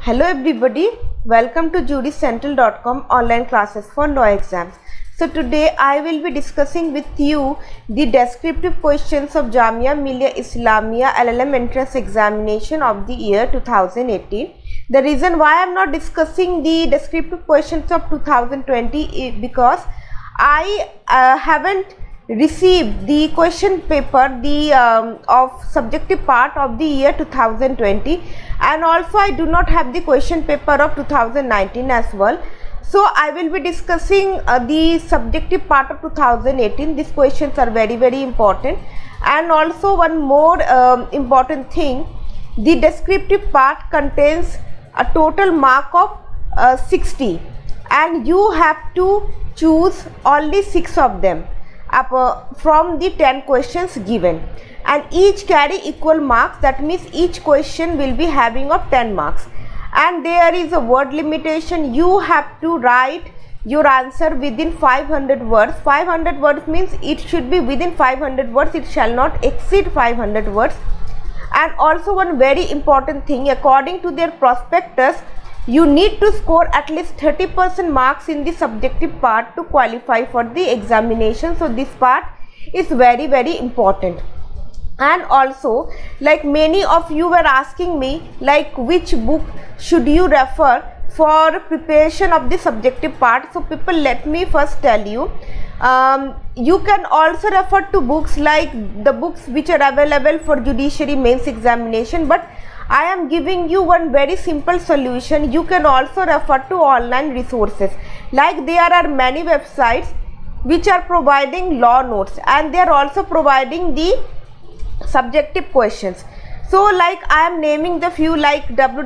Hello everybody, welcome to jurycentral.com online classes for law exams. So today I will be discussing with you the descriptive questions of Jamia Millia Islamia LLM entrance examination of the year 2018. The reason why I am not discussing the descriptive questions of 2020 is because I haven't received the question paper of subjective part of the year 2020, and also I do not have the question paper of 2019 as well. So I will be discussing the subjective part of 2018. These questions are very important. And also one more important thing, the descriptive part contains a total mark of 60, and you have to choose only 6 of them from the 10 questions given, and each carry equal marks. That means each question will be having of 10 marks, and there is a word limitation. You have to write your answer within 500 words. 500 words means it should be within 500 words, it shall not exceed 500 words. And also one very important thing, according to their prospectus, you need to score at least 30% marks in the subjective part to qualify for the examination. So this part is very important. And also, like many of you were asking me, like which book should you refer for preparation of the subjective part. So people, let me first tell you, you can also refer to books like the books which are available for judiciary mains examination, but I am giving you one very simple solution. You can also refer to online resources, like there are many websites which are providing law notes, and they are also providing the subjective questions. So like I am naming the few, like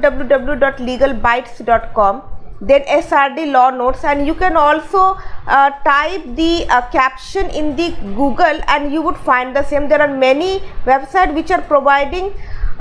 www.legalbytes.com, then SRD law notes, and you can also type the caption in the Google and you would find the same. There are many websites which are providing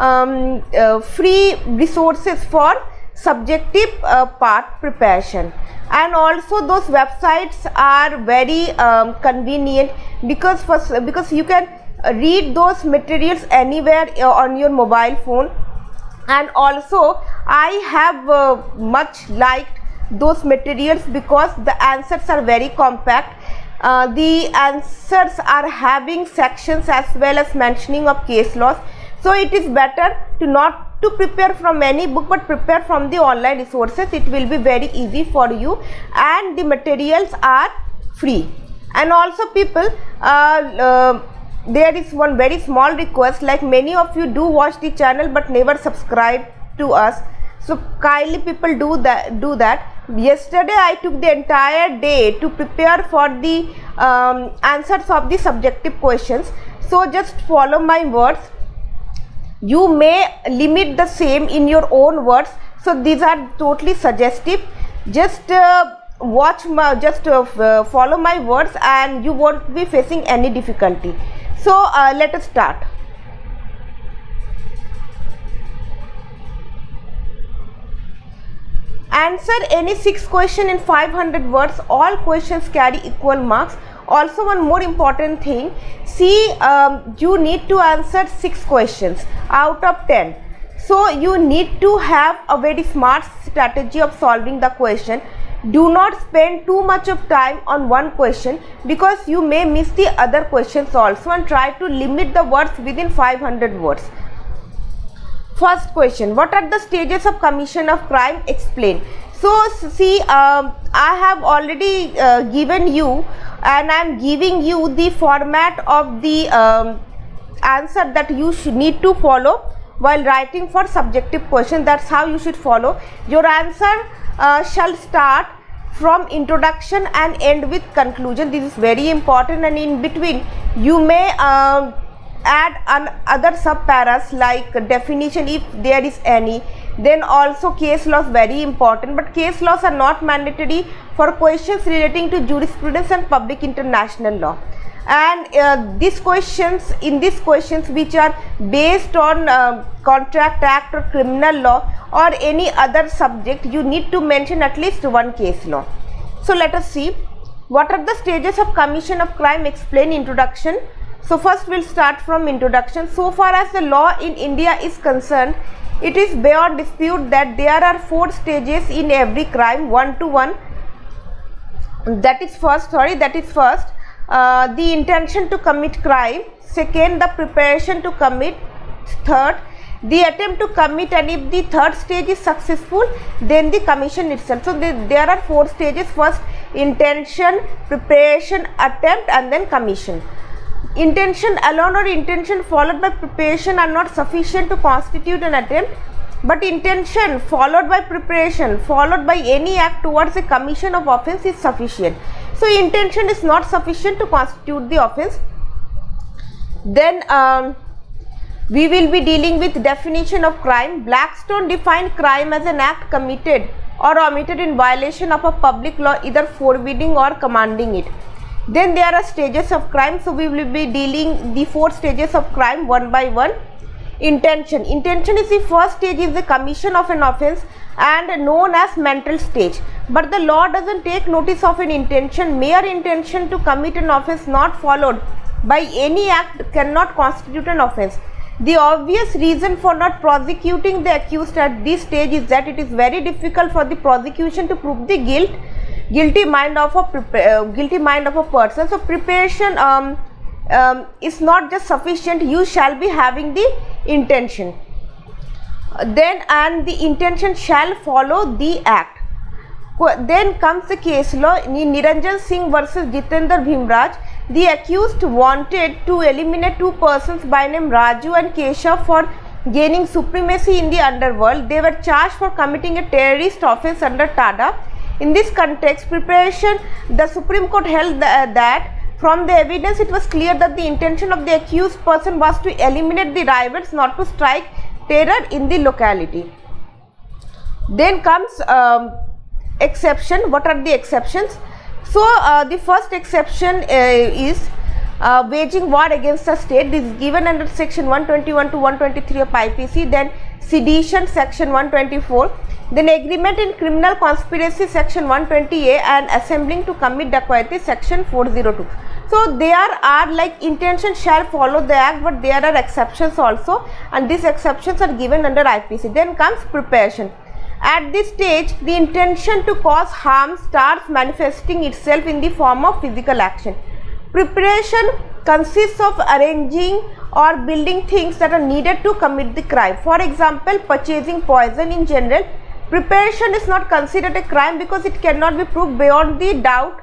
free resources for subjective part preparation, and also those websites are very convenient because you can read those materials anywhere on your mobile phone. And also I have much liked those materials because the answers are very compact. The answers are having sections as well as mentioning of case laws. So it is better to not to prepare from any book, but prepare from the online resources. It will be very easy for you, and the materials are free. And also people, there is one very small request, like many of you do watch the channel but never subscribe to us. So kindly people do that. Yesterday I took the entire day to prepare for the answers of the subjective questions. So just follow my words. You may limit the same in your own words. So these are totally suggestive. Just follow my words and you won't be facing any difficulty. So let us start. Answer any 6 questions in 500 words. All questions carry equal marks. Also one more important thing, see, you need to answer 6 questions out of 10. So you need to have a very smart strategy of solving the question. Do not spend too much of time on one question because you may miss the other questions also, and try to limit the words within 500 words. First question, what are the stages of commission of crime? Explain. So see, I have already given you, and I am giving you the format of the answer that you need to follow while writing for subjective question. That's how you should follow. Your answer shall start from introduction and end with conclusion. This is very important, and in between you may add other sub-paras like definition if there is any. Then also case laws, very important, but case laws are not mandatory for questions relating to jurisprudence and public international law. And these questions which are based on contract act or criminal law or any other subject, you need to mention at least one case law. So let us see, what are the stages of commission of crime? Explain. Introduction. So first we'll start from introduction. So far as the law in India is concerned, it is beyond dispute that there are 4 stages in every crime. 1 to 1, that is first, the intention to commit crime. Second, the preparation to commit. Third, the attempt to commit, and if the third stage is successful, then the commission itself. So there are 4 stages. First, intention, preparation, attempt, and then commission. Intention alone or intention followed by preparation are not sufficient to constitute an attempt, but intention followed by preparation followed by any act towards a commission of offence is sufficient. So intention is not sufficient to constitute the offence. Then we will be dealing with definition of crime. Blackstone defined crime as an act committed or omitted in violation of a public law, either forbidding or commanding it. Then there are stages of crime. So we will be dealing the 4 stages of crime one by one. Intention. Intention is the first stage, is the commission of an offence and known as mental stage. But the law doesn't take notice of an intention. Mere intention to commit an offence not followed by any act cannot constitute an offence. The obvious reason for not prosecuting the accused at this stage is that it is very difficult for the prosecution to prove the guilty mind of a person. So preparation is not just sufficient. You shall be having the intention. Then and the intention shall follow the act. Then comes the case law in Niranjan Singh versus Jitendra Bhimraj. The accused wanted to eliminate 2 persons by name Raju and Keshav for gaining supremacy in the underworld. They were charged for committing a terrorist offence under TADA. In this context, preparation, the Supreme Court held that from the evidence it was clear that the intention of the accused person was to eliminate the rivals, not to strike terror in the locality. Then comes exception. What are the exceptions? So the first exception is waging war against the state. This is given under section 121 to 123 of IPC. Then sedition, section 124. Then agreement in criminal conspiracy, section 120A, and assembling to commit dacoity, section 402. So there are like intention shall follow the act, but there are exceptions also, and these exceptions are given under IPC. Then comes preparation. At this stage, the intention to cause harm starts manifesting itself in the form of physical action. Preparation consists of arranging or building things that are needed to commit the crime. For example, purchasing poison. In general, preparation is not considered a crime because it cannot be proved beyond the doubt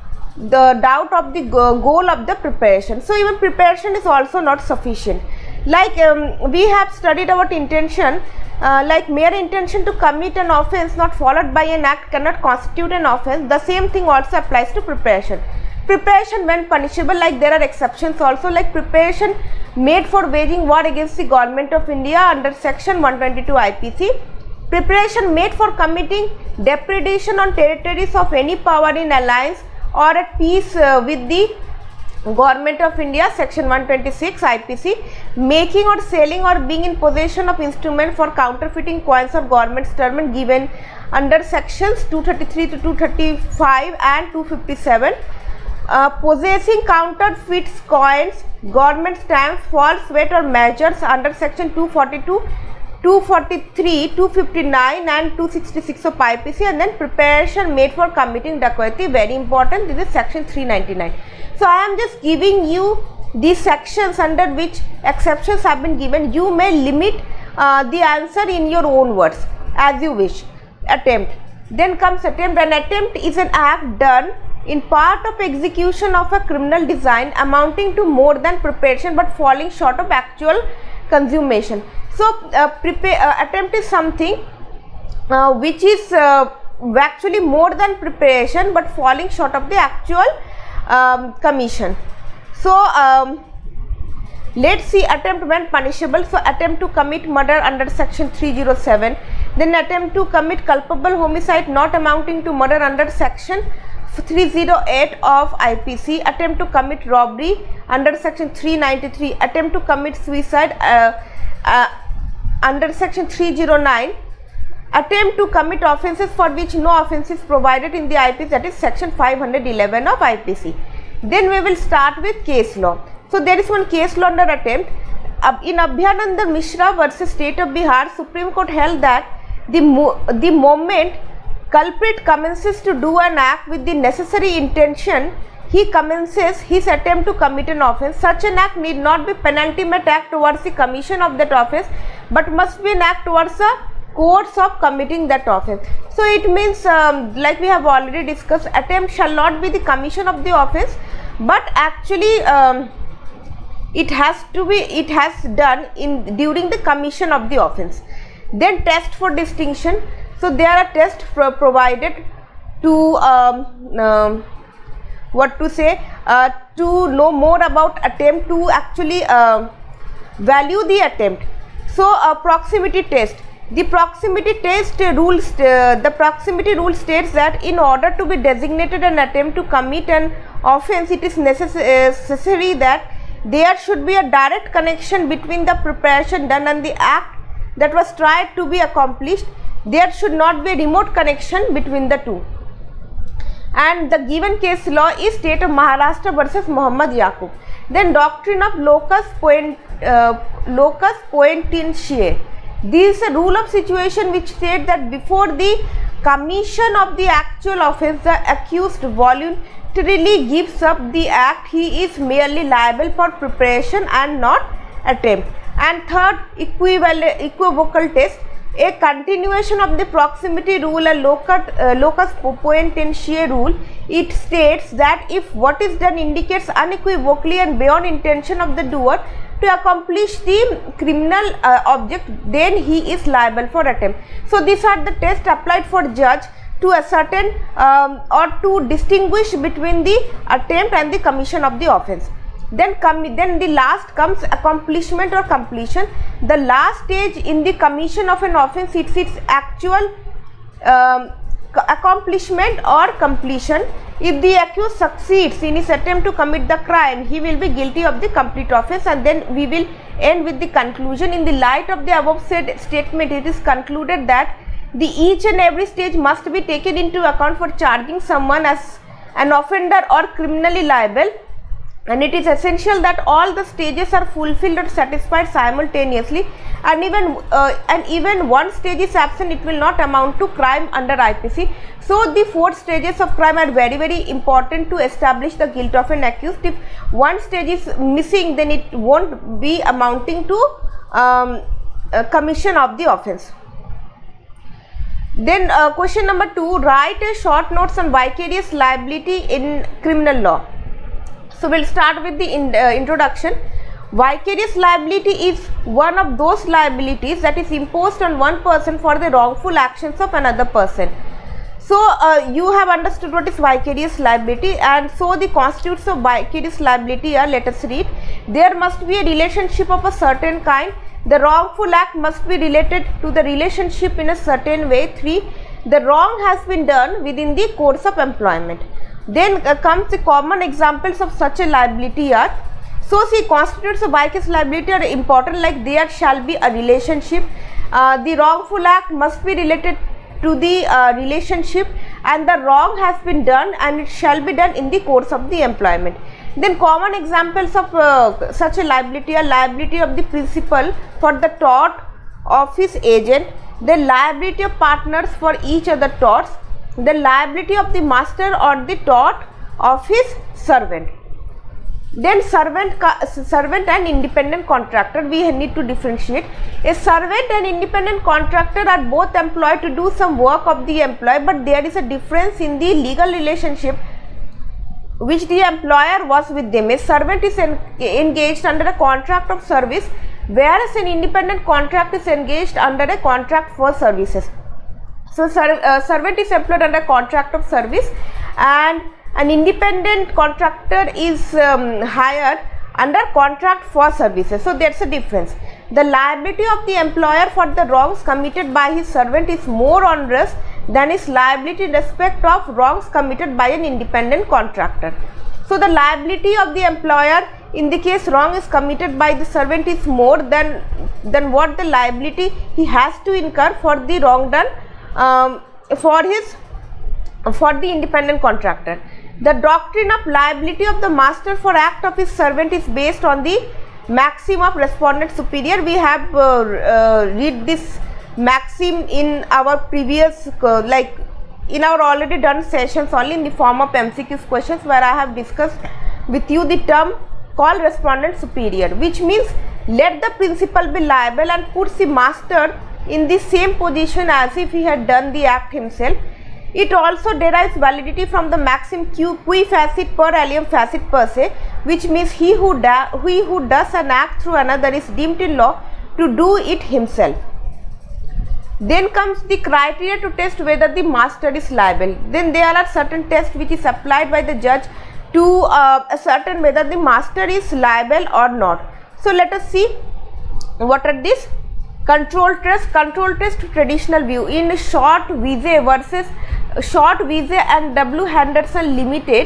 of the goal of the preparation. So even preparation is also not sufficient. Like we have studied about intention. Like mere intention to commit an offence not followed by an act cannot constitute an offence. The same thing also applies to preparation. Preparation when punishable, like there are exceptions also, like preparation made for waging war against the government of India under section 122 IPC. Preparation made for committing depredation on territories of any power in alliance or at peace with the Government of India, section 126 IPC. Making or selling or being in possession of instrument for counterfeiting coins or government sterling given under sections 233 to 235 and 257. Possessing counterfeit coins, government stamps, false weight or measures under section 242, 243, 259 and 266 of IPC. And then preparation made for committing dacoity, very important, this is section 399. So I am just giving you these sections under which exceptions have been given. You may limit the answer in your own words as you wish. Attempt. Then comes attempt. An attempt is an act done in part of execution of a criminal design amounting to more than preparation but falling short of actual consummation. So attempt is something which is actually more than preparation but falling short of the actual commission. So let's see attempt when punishable. So attempt to commit murder under section 307, then attempt to commit culpable homicide not amounting to murder under section 308 of IPC, attempt to commit robbery under section 393, attempt to commit suicide under section 309, attempt to commit offences for which no offence is provided in the IPC, that is section 511 of IPC. Then we will start with case law. So there is one case law under attempt. In Abhyanandar Mishra versus State of Bihar, Supreme Court held that the moment culprit commences to do an act with the necessary intention, he commences his attempt to commit an offence. Such an act need not be penultimate act towards the commission of that offence, but must be an act towards the course of committing that offence. So it means, like we have already discussed, attempt shall not be the commission of the offence, but actually it has done during the commission of the offence. Then test for distinction. So there are tests provided to to know more about attempt, to actually value the attempt. So proximity test. The proximity test rules. The proximity rule states that in order to be designated an attempt to commit an offence, it is necessary that there should be a direct connection between the preparation done and the act that was tried to be accomplished. There should not be a remote connection between the two. And the given case law is State of Maharashtra versus Muhammad Yaqub. Then doctrine of locus poenitentiae. This is a rule of situation which states that before the commission of the actual offence, the accused voluntarily gives up the act, he is merely liable for preparation and not attempt. And third, equivocal test. A continuation of the proximity rule and locus poenitentiae rule. It states that if what is done indicates unequivocally and beyond intention of the doer to accomplish the criminal object, then he is liable for attempt. So these are the tests applied for judge to ascertain or to distinguish between the attempt and the commission of the offence. Then the last comes accomplishment or completion. The last stage in the commission of an offence, it's its actual accomplishment or completion. If the accused succeeds in his attempt to commit the crime, he will be guilty of the complete offence. And then we will end with the conclusion. In the light of the above said statement, it is concluded that each and every stage must be taken into account for charging someone as an offender or criminally liable, and it is essential that all the stages are fulfilled or satisfied simultaneously, and even one stage is absent, it will not amount to crime under IPC. So the 4 stages of crime are very, very important to establish the guilt of an accused. If one stage is missing, then it won't be amounting to commission of the offence. Then question number 2, write a short notes on vicarious liability in criminal law. So we'll start with the introduction. Vicarious liability is one of those liabilities that is imposed on one person for the wrongful actions of another person. So you have understood what is vicarious liability, and so the constitutes of vicarious liability are, let us read. There must be a relationship of a certain kind. The wrongful act must be related to the relationship in a certain way. 3. The wrong has been done within the course of employment. Then comes the common examples of such a liability are. So see, constitutes of vicarious liability are important, like there shall be a relationship. The wrongful act must be related to the relationship, and the wrong has been done and it shall be done in the course of the employment. Then common examples of such a liability are liability of the principal for the tort of his agent, the liability of partners for each other torts, the liability of the master or the tort of his servant. Then servant and independent contractor, we need to differentiate. A servant and independent contractor are both employed to do some work of the employee, but there is a difference in the legal relationship which the employer was with them. A servant is engaged under a contract of service, whereas an independent contractor is engaged under a contract for services. So servant is employed under a contract of service, and an independent contractor is hired under contract for services. So that's a difference. The liability of the employer for the wrongs committed by his servant is more onerous than his liability in respect of wrongs committed by an independent contractor. So the liability of the employer in the case wrong is committed by the servant is more than what the liability he has to incur for the wrong done for the independent contractor. The doctrine of liability of the master for act of his servant is based on the maxim of respondent superior. We have read this maxim in our previous in our already done sessions only in the form of MCQs questions, where I have discussed with you the term called respondent superior, which means let the principal be liable and puts the master in the same position as if he had done the act himself. It also derives validity from the maxim qui facit per alium facit per se, which means he who does an act through another is deemed in law to do it himself. Then comes the criteria to test whether the master is liable. Then there are certain tests which is applied by the judge to ascertain whether the master is liable or not. So let us see what are these. Control test traditional view in Short Vise versus Short Vise and W. Henderson Limited,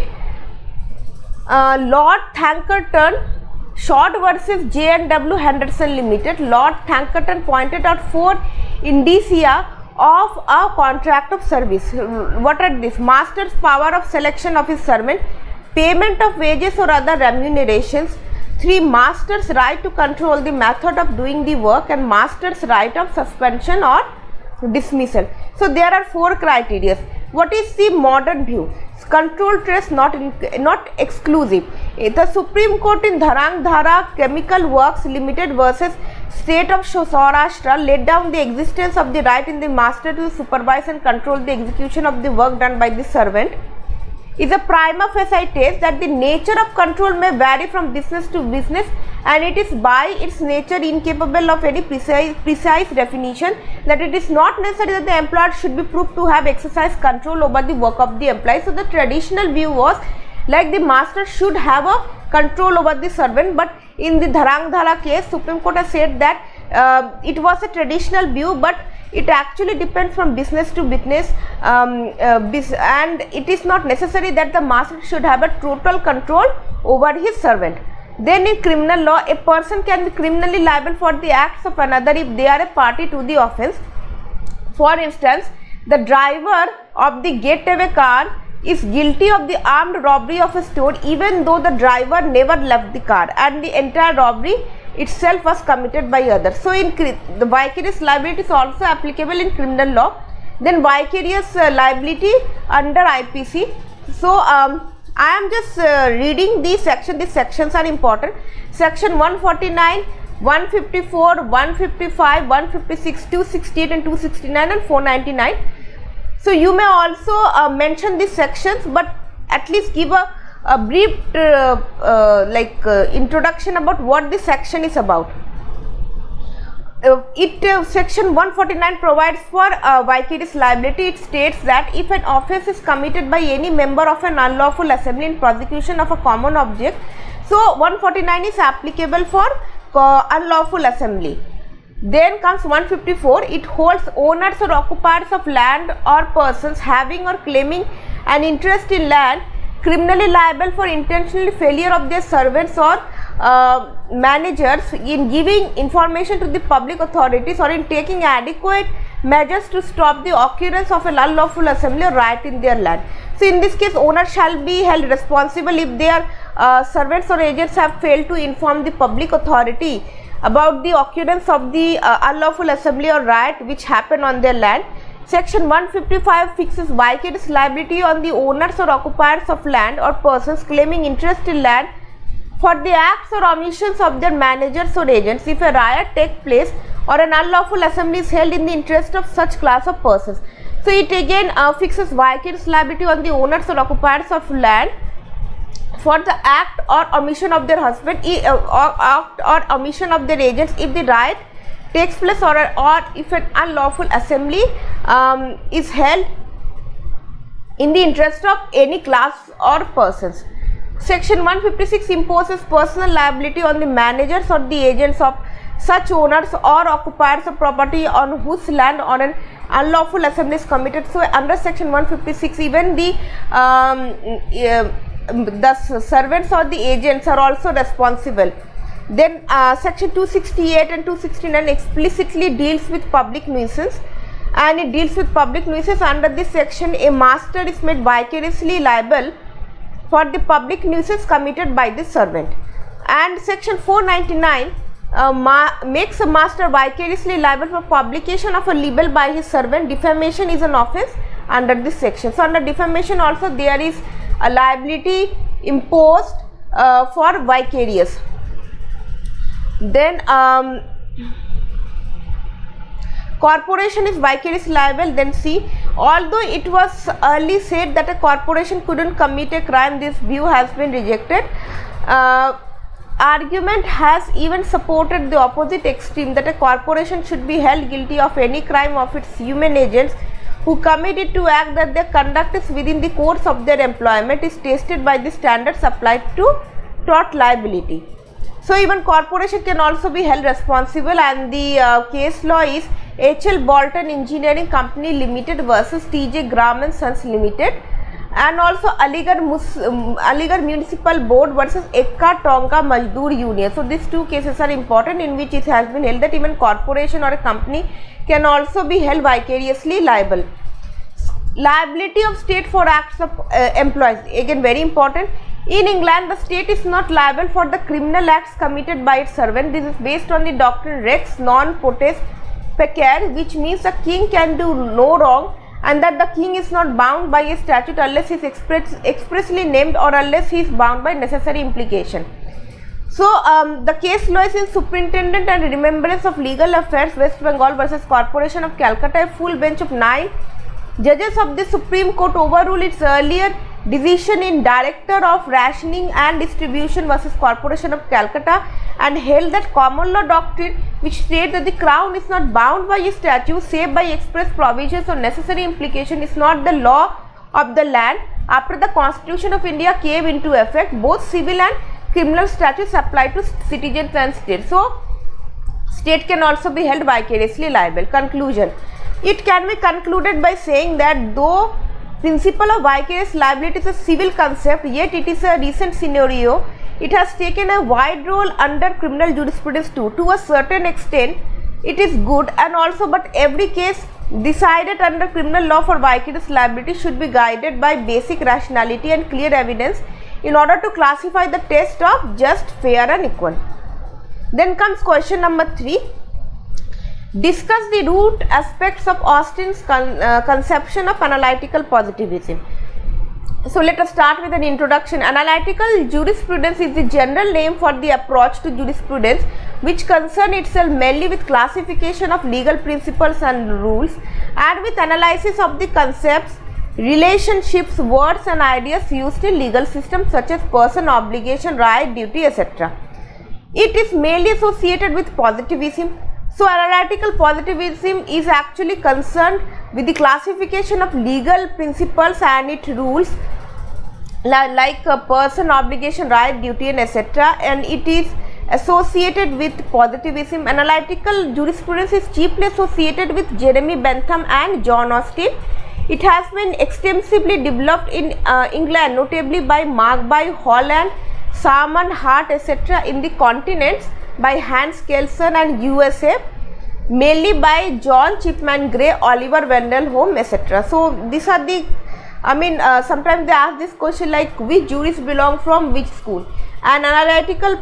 Lord Thankerton, Short versus J and W. Henderson Limited, Lord Thankerton pointed out 4 indicia of a contract of service. What are these? Master's power of selection of his servant, payment of wages or other remunerations. 3. Master's right to control the method of doing the work, and master's right of suspension or dismissal. So there are 4 criteria. What is the modern view? Control test not exclusive. The Supreme Court in Dharang Dhara Chemical Works Limited versus State of Saurashtra laid down the existence of the right in the master to supervise and control the execution of the work done by the servant. Is a prima facie test that the nature of control may vary from business to business, and it is by its nature incapable of any precise definition, that it is not necessary that the employer should be proved to have exercised control over the work of the employee. So the traditional view was like the master should have a control over the servant, but in the Dharang Dhara case, Supreme Court has said that it was a traditional view, but it actually depends from business to business, and it is not necessary that the master should have a total control over his servant. Then in criminal law, a person can be criminally liable for the acts of another if they are a party to the offence. For instance, the driver of the getaway car is guilty of the armed robbery of a store even though the driver never left the car and the entire robbery itself was committed by others. So in the vicarious liability is also applicable in criminal law. Then vicarious liability under IPC. So I am just reading these sections. These sections are important. Section 149, 154, 155, 156, 268 and 269 and 499. So you may also mention these sections, but at least give a brief introduction about what this section is about. Section 149 provides for vicarious liability. It states that if an offence is committed by any member of an unlawful assembly in prosecution of a common object, so 149 is applicable for unlawful assembly. Then comes 154. It holds owners or occupiers of land or persons having or claiming an interest in land criminally liable for intentional failure of their servants or managers in giving information to the public authorities or in taking adequate measures to stop the occurrence of an unlawful assembly or riot in their land. So in this case, owners shall be held responsible if their servants or agents have failed to inform the public authority about the occurrence of the unlawful assembly or riot which happened on their land. Section 155 fixes vicarious liability on the owners or occupiers of land or persons claiming interest in land for the acts or omissions of their managers or agents if a riot takes place or an unlawful assembly is held in the interest of such class of persons. So it again fixes vicarious liability on the owners or occupiers of land for the act or omission of their husband or omission of their agents if the riot takes place or if an unlawful assembly is held in the interest of any class or persons. Section 156 imposes personal liability on the managers or the agents of such owners or occupiers of property on whose land on an unlawful assembly is committed. So under section 156, even the servants or the agents are also responsible. Then section 268 and 269 explicitly deals with public nuisance, and it deals with public nuisance. Under this section, a master is made vicariously liable for the public nuisance committed by the servant. And section 499 makes a master vicariously liable for publication of a libel by his servant. Defamation is an offence under this section. So under defamation also there is a liability imposed for vicarious. Then corporation is vicariously liable. Then see, although it was early said that a corporation couldn't commit a crime, this view has been rejected. Argument has even supported the opposite extreme, that a corporation should be held guilty of any crime of its human agents who committed to act, that their conduct is within the course of their employment is tested by the standards applied to tort liability. So even corporation can also be held responsible, and the case law is H.L. Bolton Engineering Company Limited versus T.J. Graham and Sons Limited, and also Aligarh Municipal Board versus Ekka Tonka Mazdoor Union. So these two cases are important, in which it has been held that even corporation or a company can also be held vicariously liable. Liability of state for acts of employees, again very important. In England, the state is not liable for the criminal acts committed by its servant. This is based on the doctrine Rex non potest pecare, which means the king can do no wrong, and that the king is not bound by a statute unless he is expressly named, or unless he is bound by necessary implication. So the case law is in Superintendent and Remembrance of Legal Affairs, West Bengal versus Corporation of Calcutta. A full bench of 9 judges of the Supreme Court overruled its earlier decision in Director of Rationing and Distribution versus Corporation of Calcutta, and held that common law doctrine, which states that the crown is not bound by a statute save by express provisions or necessary implication, is not the law of the land. After the Constitution of India came into effect, both civil and criminal statutes apply to citizens and state. So state can also be held vicariously liable. Conclusion: it can be concluded by saying that though principle of vicarious liability is a civil concept, yet it is a recent scenario. It has taken a wide role under criminal jurisprudence too. To a certain extent, it is good, and also, but every case decided under criminal law for vicarious liability should be guided by basic rationality and clear evidence in order to classify the test of just, fair and equal. Then comes question number 3. Discuss the root aspects of Austin's conception of analytical positivism. So let us start with an introduction. Analytical jurisprudence is the general name for the approach to jurisprudence which concern itself mainly with classification of legal principles and rules, and with analysis of the concepts, relationships, words and ideas used in legal systems such as person, obligation, right, duty, etc. It is mainly associated with positivism. So analytical positivism is actually concerned with the classification of legal principles and its rules, like a person, obligation, right, duty and etc., and it is associated with positivism. Analytical jurisprudence is chiefly associated with Jeremy Bentham and John Austin. It has been extensively developed in England, notably by Markby, Holland, Salmon, Hart, etc., in the continents by Hans Kelsen, and USA mainly by John Chipman Gray, Oliver Wendell Holmes, etc. So these are the, sometimes they ask this question like which jurists belong from which school, and analytical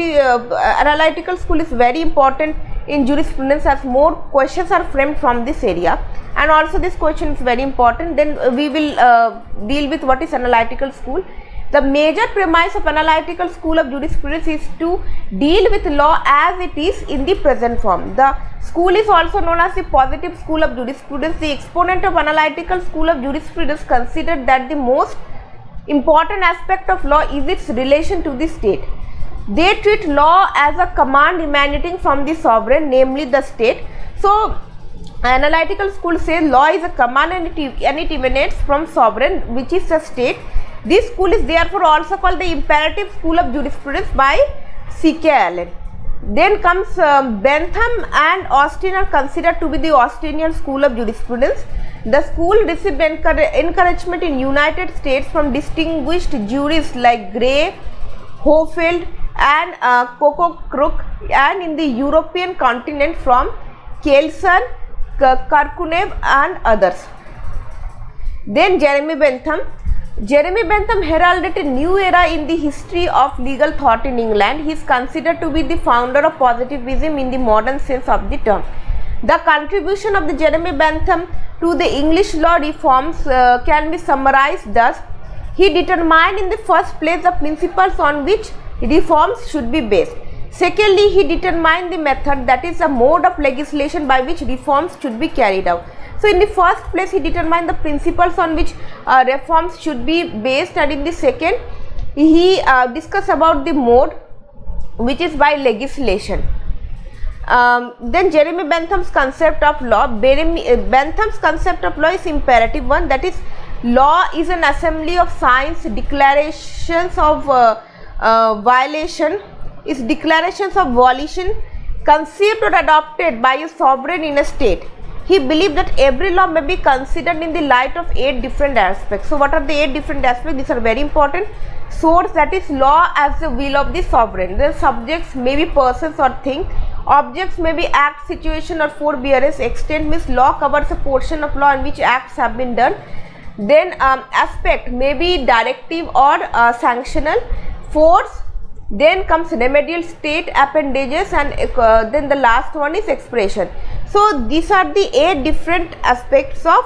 school is very important in jurisprudence as more questions are framed from this area, and also this question is very important. Then we will deal with what is analytical school. The major premise of analytical school of jurisprudence is to deal with law as it is in the present form. The school is also known as the positive school of jurisprudence. The exponent of analytical school of jurisprudence considered that the most important aspect of law is its relation to the state. They treat law as a command emanating from the sovereign, namely the state. So analytical school says law is a command and it emanates from sovereign, which is the state. This school is therefore also called the imperative school of jurisprudence by C.K. Allen. Then comes Bentham and Austin are considered to be the Austinian school of jurisprudence. The school received encouragement in United States from distinguished jurists like Gray, Hofeld and Cockcroft, and in the European continent from Kelsen, Kirkunev and others. Then Jeremy Bentham. Jeremy Bentham heralded a new era in the history of legal thought in England. He is considered to be the founder of positivism in the modern sense of the term. The contribution of the Jeremy Bentham to the English law reforms can be summarized thus. He determined in the first place the principles on which reforms should be based. Secondly, he determined the method, that is the mode of legislation by which reforms should be carried out. So in the first place, he determined the principles on which reforms should be based, and in the second, he discussed about the mode, which is by legislation. Then Jeremy Bentham's concept of law. Bentham's concept of law is imperative one, that is, law is an assembly of signs, declarations of violation, is declarations of volition conceived or adopted by a sovereign in a state. He believed that every law may be considered in the light of 8 different aspects. So what are the 8 different aspects? These are very important. Source, that is law as the will of the sovereign. The subjects may be persons or things. Objects may be act, situation or forbearance. Extent means law covers a portion of law in which acts have been done. Then aspect may be directive or sanctional. Force, then comes remedial state, appendages, and then the last one is expression. So these are the 8 different aspects of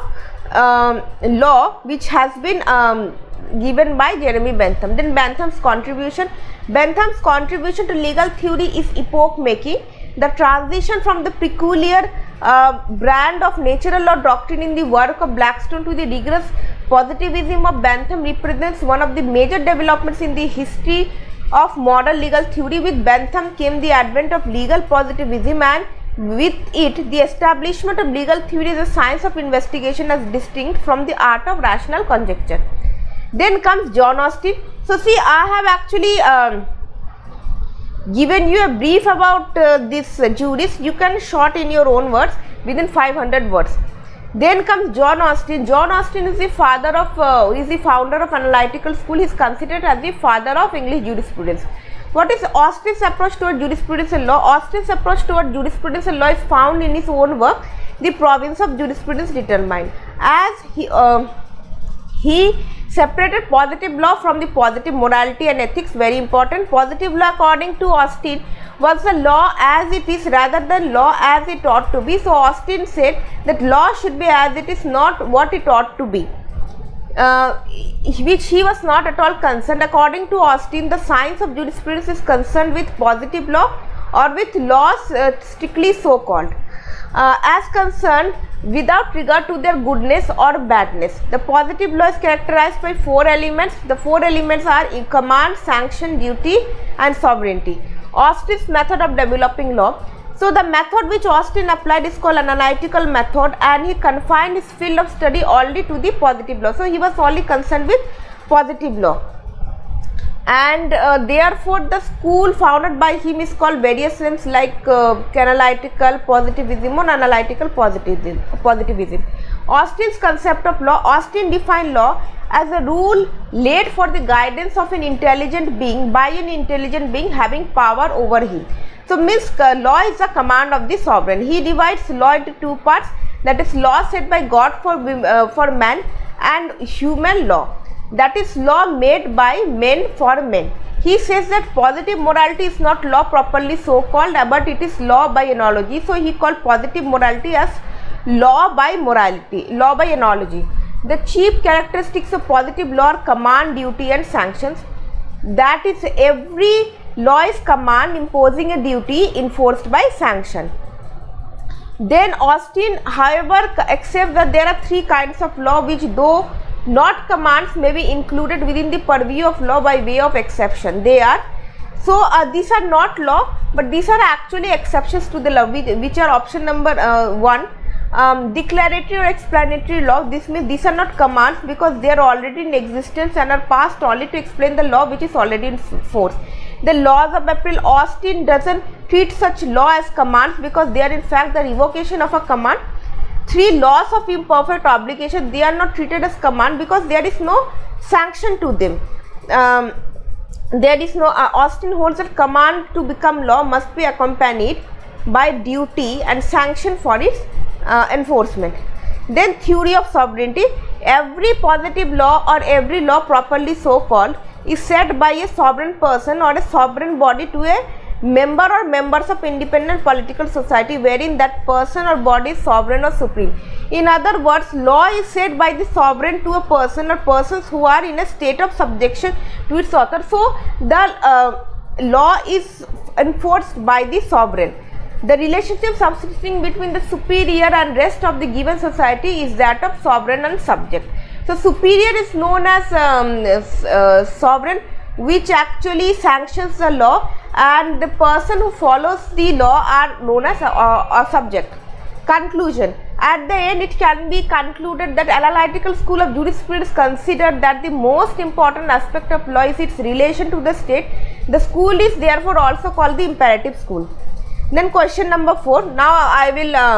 law which has been given by Jeremy Bentham. Then Bentham's contribution. Bentham's contribution to legal theory is epoch making. The transition from the peculiar brand of natural law doctrine in the work of Blackstone to the rigorous positivism of Bentham represents one of the major developments in the history of modern legal theory. With Bentham came the advent of legal positivism, and with it the establishment of legal theory as a science of investigation as distinct from the art of rational conjecture. Then comes John Austin. So see, I have actually given you a brief about this jurist. You can short in your own words within 500 words. Then comes John Austin. John Austin is the founder of analytical school. He is considered as the father of English jurisprudence. What is Austin's approach toward jurisprudential law? Austin's approach toward jurisprudential law is found in his own work, The Province of Jurisprudence Determined. As he separated positive law from the positive morality and ethics. Very important. Positive law, according to Austin, was the law as it is rather than law as it ought to be. So Austin said that law should be as it is, not what it ought to be, which he was not at all concerned. According to Austin, the science of jurisprudence is concerned with positive law or with laws strictly so called, as concerned without regard to their goodness or badness. The positive law is characterized by 4 elements. The 4 elements are command, sanction, duty and sovereignty. Austin's method of developing law. So the method which Austin applied is called an analytical method, and he confined his field of study only to the positive law. So he was only concerned with positive law, and therefore the school founded by him is called various names like analytical positivism or analytical positivism. Austin's concept of law. Austin defined law as a rule laid for the guidance of an intelligent being by an intelligent being having power over him. So means law is the command of the sovereign. He divides law into 2 parts, that is law set by God for man, and human law, that is law made by men for men. He says that positive morality is not law properly so called, but it is law by analogy. So he called positive morality as law by morality, law by analogy. The chief characteristics of positive law are command, duty and sanctions. That is, every law is command imposing a duty enforced by sanction. Then Austin, however, accepts that there are 3 kinds of law which, though not commands, may be included within the purview of law by way of exception. They are, so these are not law, but these are actually exceptions to the law, which are option number 1. Declaratory or explanatory law. This means these are not commands because they are already in existence and are passed only to explain the law which is already in force. The laws of April. Austin doesn't treat such law as commands because they are in fact the revocation of a command. 3 laws of imperfect obligation. They are not treated as command because there is no sanction to them. There is no Austin holds that command to become law must be accompanied by duty and sanction for its enforcement. Then theory of sovereignty. Every positive law or every law properly so called is set by a sovereign person or a sovereign body to a member or members of independent political society wherein that person or body is sovereign or supreme. In other words, law is set by the sovereign to a person or persons who are in a state of subjection to its author. So the law is enforced by the sovereign. The relationship subsisting between the superior and rest of the given society is that of sovereign and subject. So superior is known as sovereign, which actually sanctions the law, and the person who follows the law are known as a subject. Conclusion. At the end, it can be concluded that analytical school of jurisprudence considered that the most important aspect of law is its relation to the state. The school is therefore also called the imperative school. Then question number 4. Now I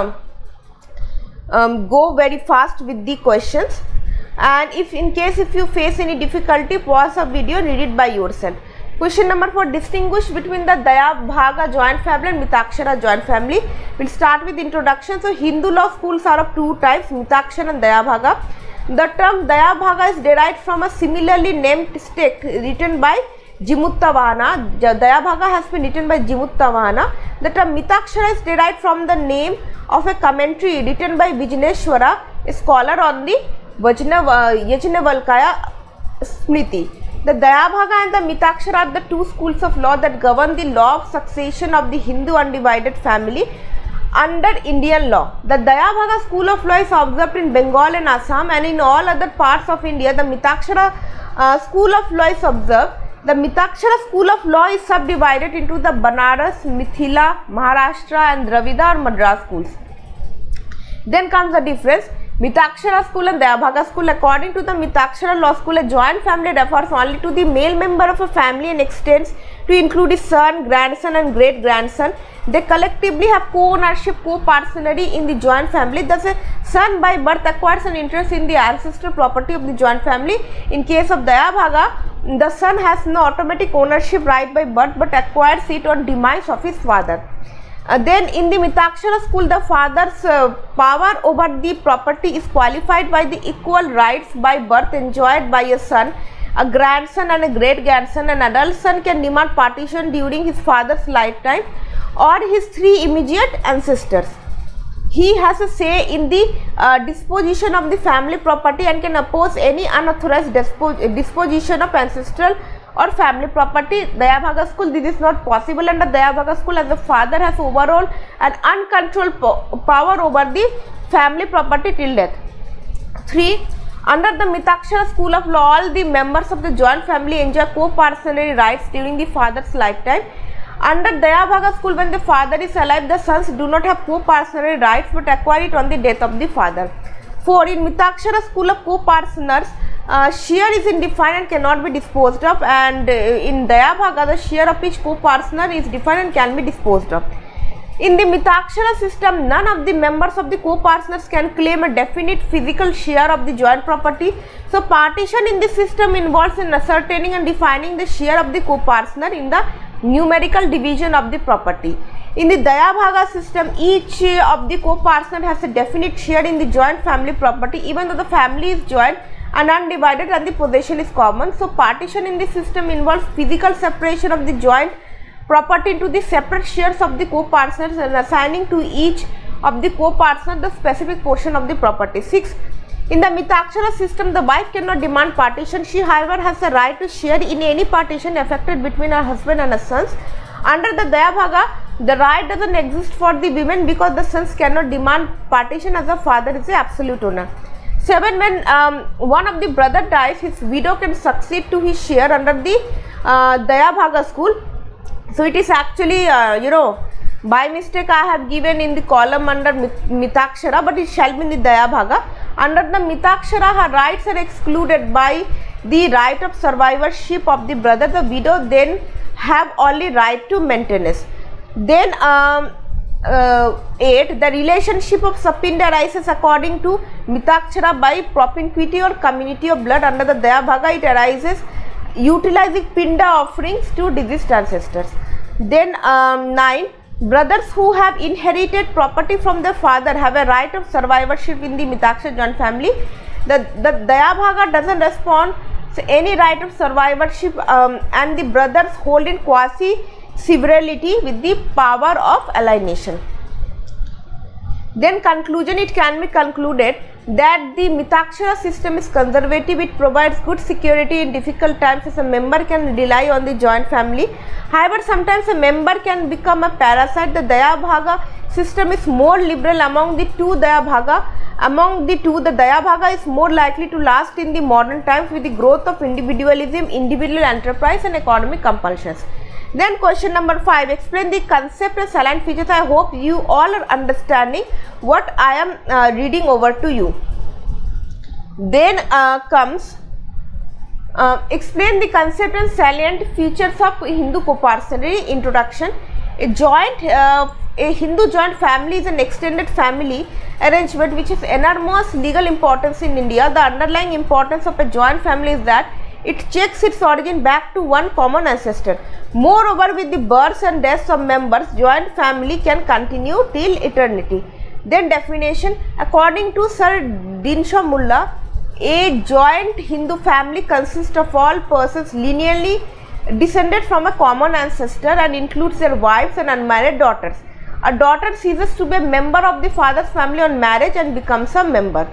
will go very fast with the questions, and if you face any difficulty, pause the video, read it by yourself. Question number 4. Distinguish between the Daya Bhaga joint family and Mitakshara joint family. We'll start with introduction. So Hindu law schools are of two types, Mitakshara and Daya Bhaga. The term Daya Bhaga is derived from a similarly named text written by Jimuttavahana. Daya Bhaga has been written by Jimuttavahana. The term Mitakshara is derived from the name of a commentary written by Vijneshwara, a scholar on the Yajnavalkya Smriti. The Daya Bhaga and the Mitakshara are the two schools of law that govern the law of succession of the Hindu undivided family under Indian law. The Daya Bhaga school of law is observed in Bengal and Assam, and in all other parts of India the Mitakshara school of law is observed. The Mitakshara school of law is subdivided into the Banaras, Mithila, Maharashtra and Dravida or Madras schools. Then comes the difference. Mitakshara school and Daya Bhaga school. According to the Mitakshara law school, a joint family refers only to the male member of a family and extends to include his son, grandson and great grandson. They collectively have co-ownership, co-parcenary in the joint family. Thus, a son by birth acquires an interest in the ancestral property of the joint family. In case of Daya Bhaga, the son has no automatic ownership right by birth but acquires it on demise of his father. Then in the Mitakshara school, the father's power over the property is qualified by the equal rights by birth enjoyed by a son, a grandson and a great grandson. An adult son can demand partition during his father's lifetime or his three immediate ancestors. He has a say in the disposition of the family property and can oppose any unauthorized disposition of ancestral or family property. Daya Bhaga school, this is not possible under Daya Bhaga school, as the father has overall an uncontrolled power over the family property till death. 3. Under the Mitakshara school of law, all the members of the joint family enjoy co-parcenary rights during the father's lifetime. Under Daya Bhaga school, when the father is alive, the sons do not have co-parcenary rights but acquire it on the death of the father. 4. In Mitakshara school of co-parceners, share is indefined and cannot be disposed of, and in Daya Bhaga the share of each co-parcener is defined and can be disposed of. In the Mitakshara system, none of the members of the co-parceners can claim a definite physical share of the joint property. So partition in this system involves in ascertaining and defining the share of the co-parcener in the numerical division of the property. In the Daya Bhaga system, each of the co-parcener has a definite share in the joint family property, even though the family is joint and undivided and the possession is common. So partition in this system involves physical separation of the joint property into the separate shares of the co-parceners and assigning to each of the co-parcener the specific portion of the property. 6. In the Mitakshara system, the wife cannot demand partition. She, however, has the right to share in any partition effected between her husband and her sons. Under the Daya Bhaga, the right doesn't exist for the women because the sons cannot demand partition as the father is the absolute owner. 7. When one of the brother dies, his widow can succeed to his share under the Daya Bhaga school. So it is actually, by mistake I have given in the column under Mitakshara, but it shall be in the Daya Bhaga. Under the Mitakshara, her rights are excluded by the right of survivorship of the brother. The widow then have only right to maintenance. Then 8. The relationship of Sapinda arises according to Mitakshara by propinquity or community of blood. Under the Daya Bhaga, it arises utilizing Pinda offerings to deceased ancestors. Then 9. Brothers who have inherited property from their father have a right of survivorship in the Mitakshara joint family. The Dayabhaga doesn't respond to any right of survivorship, and the brothers hold in quasi-severalty with the power of alienation. Then conclusion, it can be concluded that the Mitakshara system is conservative. It provides good security in difficult times as a member can rely on the joint family. However, sometimes a member can become a parasite. The Dayabhaga system is more liberal among the two Dayabhaga. Among the two, the Dayabhaga is more likely to last in the modern times with the growth of individualism, individual enterprise and economic compulsions. Then question number 5, explain the concept and salient features. I hope you all are understanding what I am reading over to you. Then comes explain the concept and salient features of Hindu coparcenary. Introduction. A Hindu joint family is an extended family arrangement which has enormous legal importance in India. The underlying importance of a joint family is that it checks its origin back to one common ancestor. Moreover, with the births and deaths of members, joint family can continue till eternity. Then definition, according to Sir Dinshaw Mullah, a joint Hindu family consists of all persons lineally descended from a common ancestor and includes their wives and unmarried daughters. A daughter ceases to be a member of the father's family on marriage and becomes a member.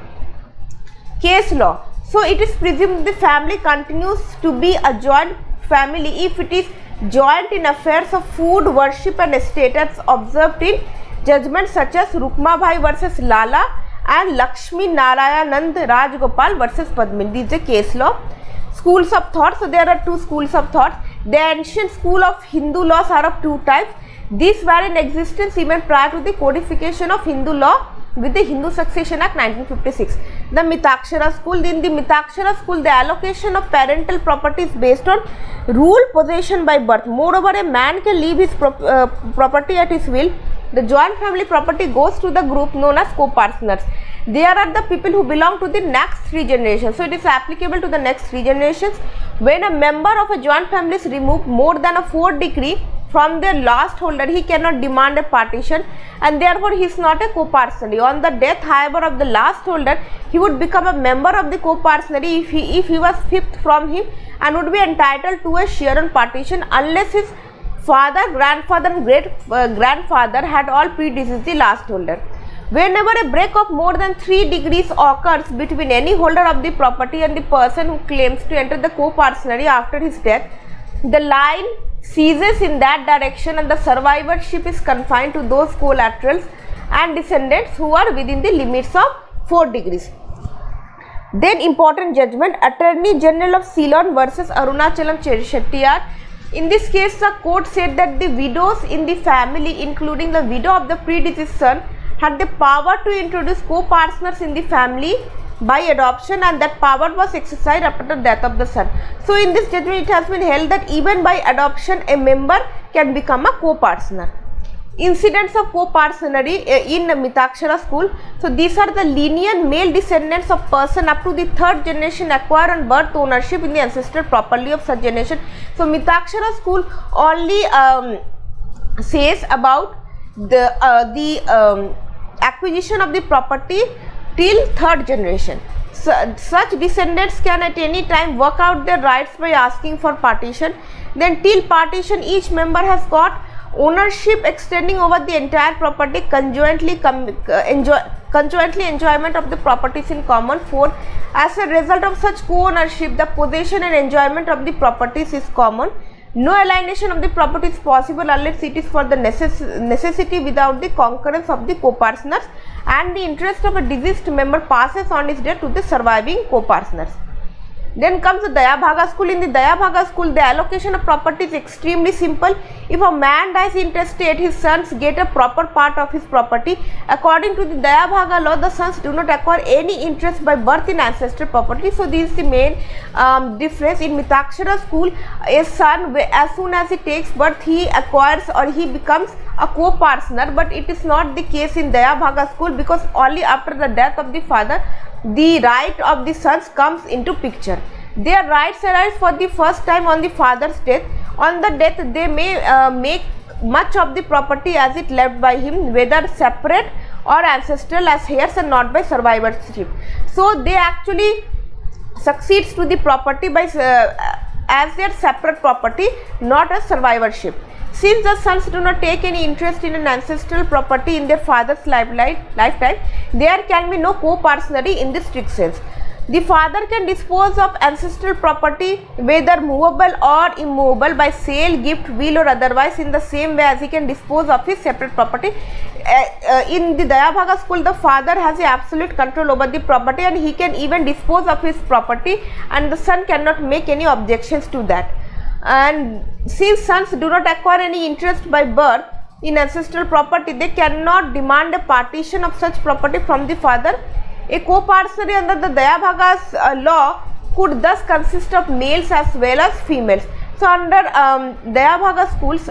Case law. So it is presumed the family continues to be a joint family if it is joint in affairs of food, worship and estate as observed in judgments such as Rukmabai versus Lala and Lakshmi Narayanand Rajgopal versus Padmini. This is a case law. Schools of thought. So there are two schools of thought. The ancient school of Hindu laws are of two types. These were in existence even prior to the codification of Hindu law with the Hindu Succession Act 1956. The Mitakshara school. In the Mitakshara school, the allocation of parental property is based on rule possession by birth. Moreover, a man can leave his property at his will. The joint family property goes to the group known as co-partners. They are the people who belong to the next 3 generations. So it is applicable to the next 3 generations. When a member of a joint family is removed more than a 4th degree from their last holder, he cannot demand a partition and therefore he is not a co-partner. On the death, however, of the last holder, he would become a member of the co-partner if he was 5th from him and would be entitled to a share on partition unless his father, grandfather and great grandfather had all predeceased the last holder. Whenever a break of more than 3 degrees occurs between any holder of the property and the person who claims to enter the co-partnership after his death, the line ceases in that direction and the survivorship is confined to those collaterals and descendants who are within the limits of 4 degrees. Then important judgment, Attorney General of Ceylon versus Arunachalam Shettiar. In this case, the court said that the widows in the family, including the widow of the predeceased son, had the power to introduce co-partners in the family by adoption, and that power was exercised after the death of the son. So in this judgment, it has been held that even by adoption, a member can become a co-partner. Incidents of co-partnership in Mitakshara school. So these are the lineal male descendants of person up to the 3rd generation acquire on birth ownership in the ancestral property of such generation. So Mitakshara school only says about the acquisition of the property till 3rd generation. So, such descendants can at any time work out their rights by asking for partition. Then till partition, each member has got ownership extending over the entire property, conjointly enjoyment of the properties in common. 4. As a result of such co-ownership, the possession and enjoyment of the properties is common. No alienation of the property is possible unless it is for the necessity without the concurrence of the co-partners, and the interest of a deceased member passes on his death to the surviving co-partners. Then comes the Dayabhaga school. In the Dayabhaga school, the allocation of property is extremely simple. If a man dies intestate, his sons get a proper part of his property. According to the Dayabhaga law, the sons do not acquire any interest by birth in ancestral property. So this is the main difference. In Mitakshara school, a son, as soon as he takes birth, he acquires or he becomes a co-partner, but it is not the case in Dayabhaga school, because only after the death of the father, the right of the sons comes into picture. Their rights arise for the first time on the father's death. On the death, they may make much of the property as it left by him, whether separate or ancestral as heirs and not by survivorship. So they actually succeeds to the property by as their separate property, not as survivorship. Since the sons do not take any interest in an ancestral property in their father's lifetime, there can be no co-partnership in the strict sense. The father can dispose of ancestral property, whether movable or immovable, by sale, gift, will or otherwise, in the same way as he can dispose of his separate property. In the Daya Bhaga school, the father has the absolute control over the property and he can even dispose of his property, and the son cannot make any objections to that. And since sons do not acquire any interest by birth in ancestral property, they cannot demand a partition of such property from the father. A co-partnership under the Daya Bhaga's law could thus consist of males as well as females. So under Daya Bhaga schools,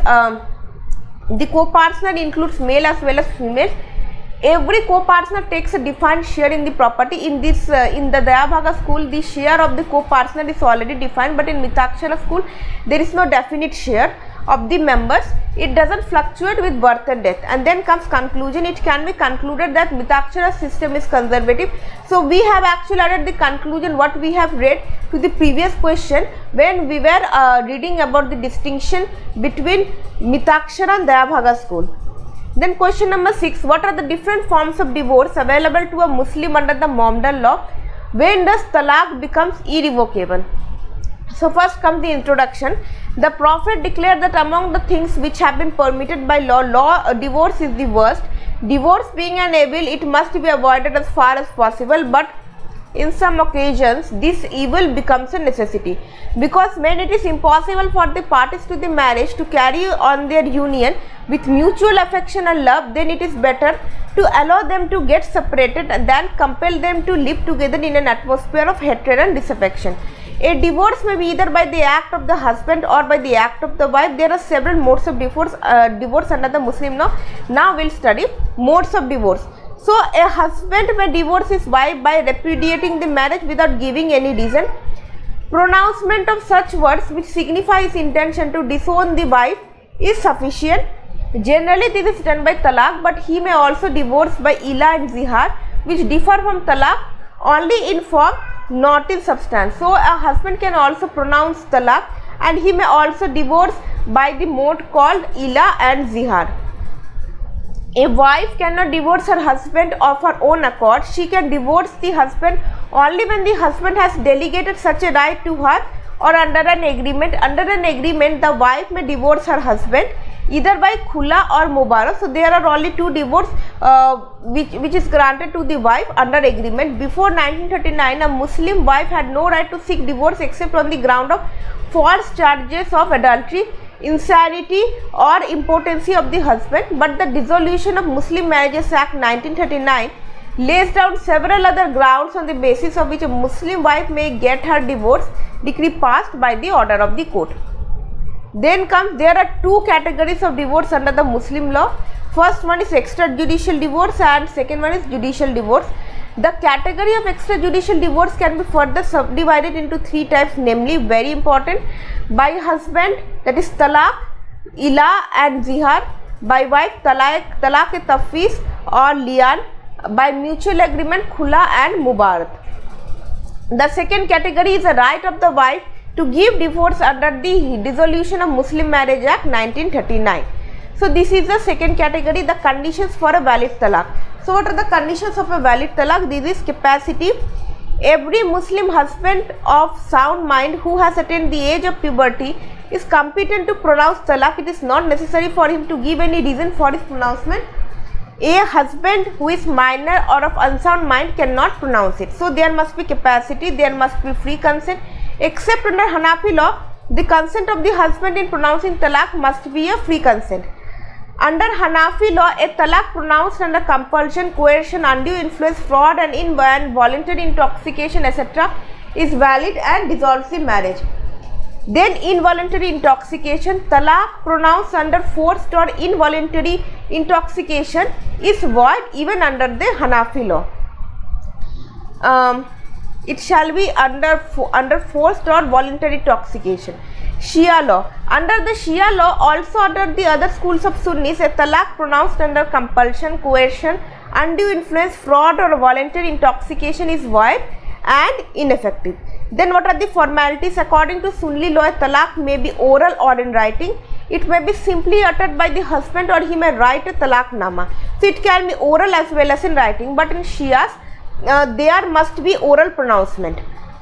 the co-partner includes male as well as females. Every co-partner takes a defined share in the property. In this, in the Daya Bhaga school, the share of the co-partner is already defined, but in Mitakshara school, there is no definite share of the members. It doesn't fluctuate with birth and death. And then comes conclusion. It can be concluded that Mitakshara system is conservative. So we have actually added the conclusion what we have read to the previous question when we were reading about the distinction between Mitakshara and Daya Bhaga school. Then question number 6, what are the different forms of divorce available to a Muslim under the Mohammedan law? When does talaq becomes irrevocable? So first comes the introduction. The Prophet declared that among the things which have been permitted by law, divorce is the worst. Divorce being an evil, it must be avoided as far as possible, but in some occasions this evil becomes a necessity, because when it is impossible for the parties to the marriage to carry on their union with mutual affection and love, then it is better to allow them to get separated than compel them to live together in an atmosphere of hatred and disaffection. A divorce may be either by the act of the husband or by the act of the wife. There are several modes of divorce under the Muslim law. Now we will study modes of divorce. So a husband may divorce his wife by repudiating the marriage without giving any reason. Pronouncement of such words which signify his intention to disown the wife is sufficient. Generally this is done by talaq, but he may also divorce by ila and zihar, which differ from talaq only in form, not in substance. So a husband can also pronounce talaq, and he may also divorce by the mode called ila and zihar. A wife cannot divorce her husband of her own accord. She can divorce the husband only when the husband has delegated such a right to her or under an agreement. Under an agreement, the wife may divorce her husband either by khula or mubara. So there are only two divorce which is granted to the wife under agreement. Before 1939, a Muslim wife had no right to seek divorce except on the ground of false charges of adultery, insanity or impotency of the husband. But the Dissolution of Muslim Marriages Act 1939 lays down several other grounds on the basis of which a Muslim wife may get her divorce decree passed by the order of the court. Then comes, there are two categories of divorce under the Muslim law. First one is extrajudicial divorce and second one is judicial divorce. The category of extrajudicial divorce can be further subdivided into three types, namely, very important, by husband, that is talaq, ila and zihar; by wife, talaq-e-tafwis or lian; by mutual agreement, khula and mubarat. The second category is a right of the wife to give divorce under the Dissolution of Muslim Marriage Act 1939. So this is the second category, the conditions for a valid talaq. So what are the conditions of a valid talaq? This is capacity. Every Muslim husband of sound mind who has attained the age of puberty is competent to pronounce talaq. It is not necessary for him to give any reason for his pronouncement. A husband who is minor or of unsound mind cannot pronounce it. So there must be capacity, there must be free consent. Except under Hanafi law, the consent of the husband in pronouncing talaq must be a free consent. Under Hanafi law, a talaq pronounced under compulsion, coercion, undue influence, fraud and involuntary intoxication, etc. is valid and dissolves the marriage. Then involuntary intoxication, talaq pronounced under forced or involuntary intoxication is void even under the Hanafi law. It shall be under forced or voluntary intoxication. Shia law. Under the Shia law, also under the other schools of Sunnis, a talaq pronounced under compulsion, coercion, undue influence, fraud or voluntary intoxication is void and ineffective. Then what are the formalities? According to Sunni law, a talaq may be oral or in writing. It may be simply uttered by the husband, or he may write a talaq nama. So it can be oral as well as in writing, but in Shias there must be oral pronouncement.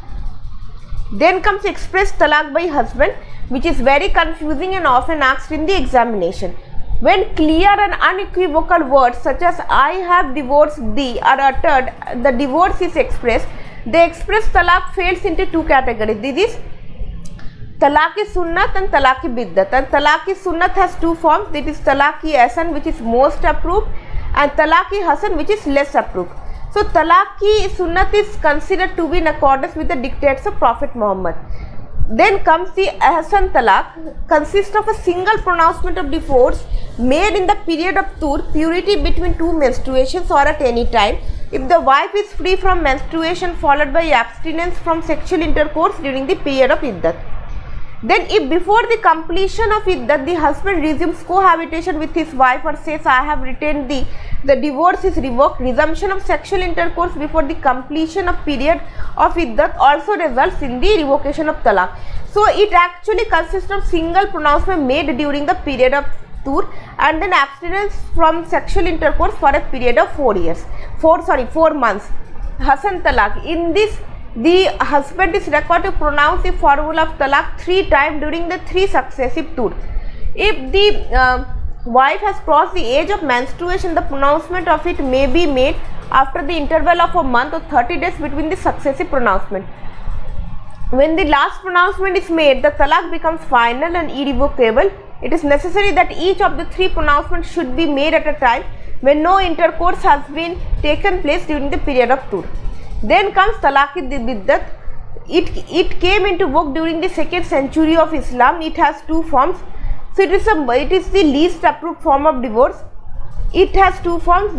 Then comes express talaq by husband, which is very confusing and often asked in the examination. When clear and unequivocal words such as I have divorced thee are uttered, the divorce is expressed. The express talaq falls into two categories. This is talaq-i-sunnat and talaq-i-biddat. And talaq-i-sunnat has two forms. That is talaq-i-hasan, which is most approved, and talaq-i-hasan, which is less approved. So talaq-i-sunnat is considered to be in accordance with the dictates of Prophet Muhammad. Then comes the Hasan talaq, consists of a single pronouncement of divorce made in the period of tur, purity between two menstruations or at any time, if the wife is free from menstruation followed by abstinence from sexual intercourse during the period of iddat. Then if before the completion of iddat the husband resumes cohabitation with his wife or says I have retained thee, the divorce is revoked. Resumption of sexual intercourse before the completion of period of iddat also results in the revocation of talaq. So it actually consists of single pronouncement made during the period of tur and then abstinence from sexual intercourse for a period of 4 months. Hasan talaq. In this, the husband is required to pronounce the formula of talaq 3 times during the 3 successive tur. If the wife has crossed the age of menstruation, the pronouncement of it may be made after the interval of a month or 30 days between the successive pronouncement. When the last pronouncement is made, the talaq becomes final and irrevocable. It is necessary that each of the 3 pronouncements should be made at a time when no intercourse has been taken place during the period of tur. Then comes talaq-i-biddat. It came into vogue during the 2nd century of Islam. It has 2 forms. So it is the least approved form of divorce. It has 2 forms.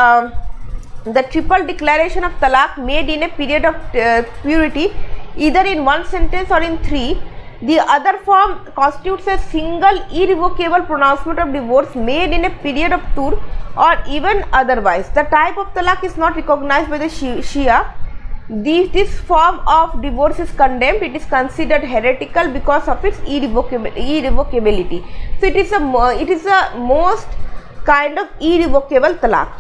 The triple declaration of talaq made in a period of purity, either in 1 sentence or in 3. The other form constitutes a single irrevocable pronouncement of divorce made in a period of tur or even otherwise. The type of talaq is not recognized by the Shia. This form of divorce is condemned. It is considered heretical because of its irrevocability. So it is a most kind of irrevocable talaq.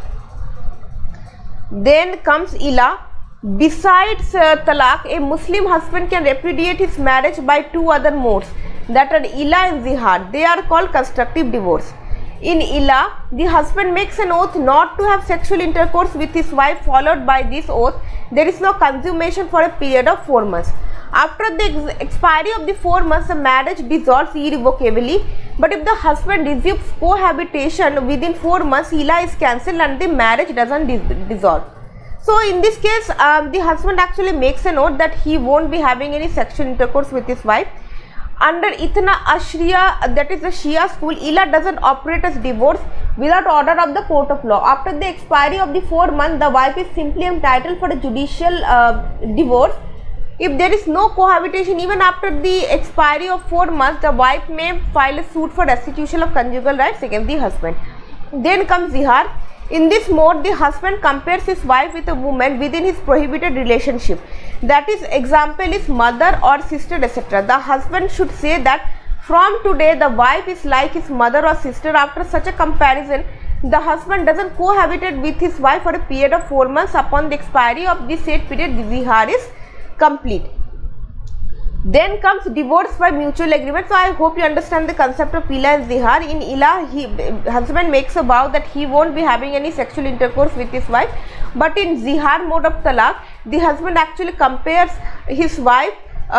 Then comes ila. Besides talaq, a Muslim husband can repudiate his marriage by 2 other modes, that are ila and zihar. They are called constructive divorce. In ila, the husband makes an oath not to have sexual intercourse with his wife. Followed by this oath, there is no consummation for a period of 4 months. After the expiry of the 4 months, the marriage dissolves irrevocably. But if the husband resumes cohabitation within 4 months, ila is cancelled and the marriage doesn't dissolve. So in this case, the husband actually makes a note that he won't be having any sexual intercourse with his wife. Under Ithna Ashriya, that is the Shia school, ila doesn't operate as divorce without order of the court of law. After the expiry of the 4 months, the wife is simply entitled for a judicial divorce. If there is no cohabitation, even after the expiry of 4 months, the wife may file a suit for restitution of conjugal rights against the husband. Then comes zihar. In this mode, the husband compares his wife with a woman within his prohibited relationship. That is, example is mother or sister, etc. The husband should say that from today the wife is like his mother or sister. After such a comparison, the husband doesn't cohabitate with his wife for a period of 4 months. Upon the expiry of the said period, the zihar is complete. Then comes divorce by mutual agreement. So I hope you understand the concept of ila and zihar. In ila, husband makes a vow that he won't be having any sexual intercourse with his wife. But in zihar mode of talaq, the husband actually compares his wife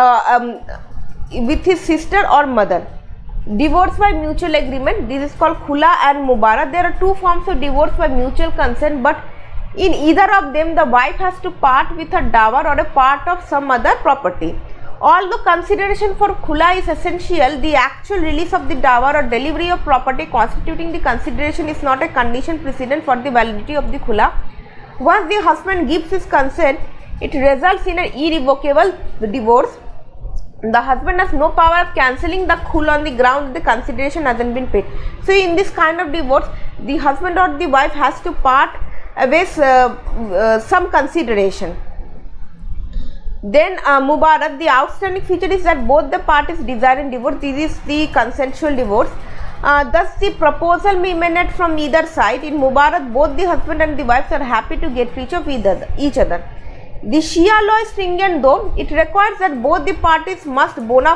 with his sister or mother. Divorce by mutual agreement, this is called khula and mubara. There are 2 forms of divorce by mutual consent, but in either of them the wife has to part with her dower or a part of some other property. Although consideration for khula is essential, the actual release of the dower or delivery of property constituting the consideration is not a condition precedent for the validity of the khula. Once the husband gives his consent, it results in an irrevocable divorce. the husband has no power of cancelling the khul on the ground that the consideration hasn't been paid. So in this kind of divorce, the husband or the wife has to part with some consideration. Then Mubarak, the outstanding feature is that both the parties desiring divorce. This is the consensual divorce. Thus the proposal may emanate from either side. In Mubarak, both the husband and the wife are happy to get rid of each other. The Shia law is stringent, though it requires that both the parties must bona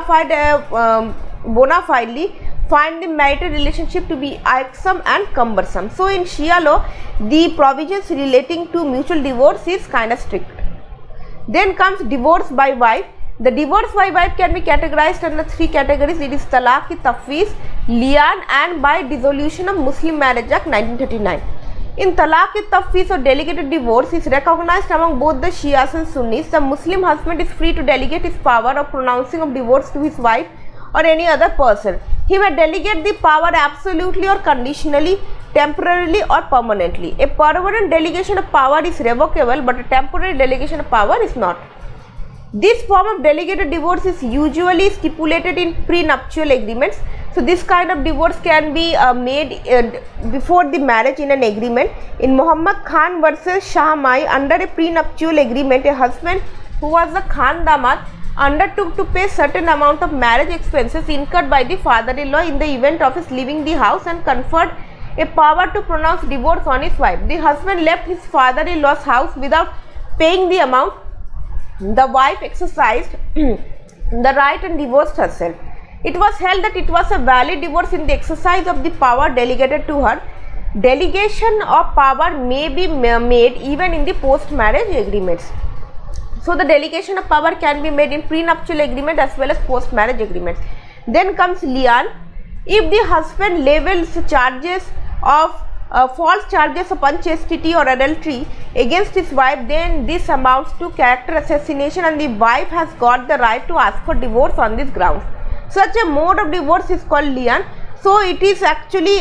fidely find the marital relationship to be irksome and cumbersome. So in Shia law, the provisions relating to mutual divorce is kind of strict. Then comes divorce by wife. The divorce by wife can be categorized under three categories. It is talaq-i-tafweez, li'an, and by dissolution of Muslim Marriage Act 1939. In talaq-i-tafweez or delegated divorce is recognized among both the Shias and Sunnis. The Muslim husband is free to delegate his power of pronouncing of divorce to his wife or any other person. He may delegate the power absolutely or conditionally, temporarily or permanently. A permanent delegation of power is revocable, but a temporary delegation of power is not. This form of delegated divorce is usually stipulated in prenuptial agreements. So this kind of divorce can be made before the marriage in an agreement. In Muhammad Khan versus Shah Mai, under a prenuptial agreement, a husband who was the Khan Damad undertook to pay certain amount of marriage expenses incurred by the father-in-law in the event of his leaving the house, and conferred a power to pronounce divorce on his wife. The husband left his father-in-law's house without paying the amount. The wife exercised the right and divorced herself. It was held that it was a valid divorce in the exercise of the power delegated to her. Delegation of power may be made even in the post-marriage agreements. So the delegation of power can be made in prenuptial agreement as well as post-marriage agreements. Then comes li'an. If the husband levels charges of false charges of unchastity or adultery against his wife, then this amounts to character assassination, and the wife has got the right to ask for divorce on this grounds. Such a mode of divorce is called li'an. So it is actually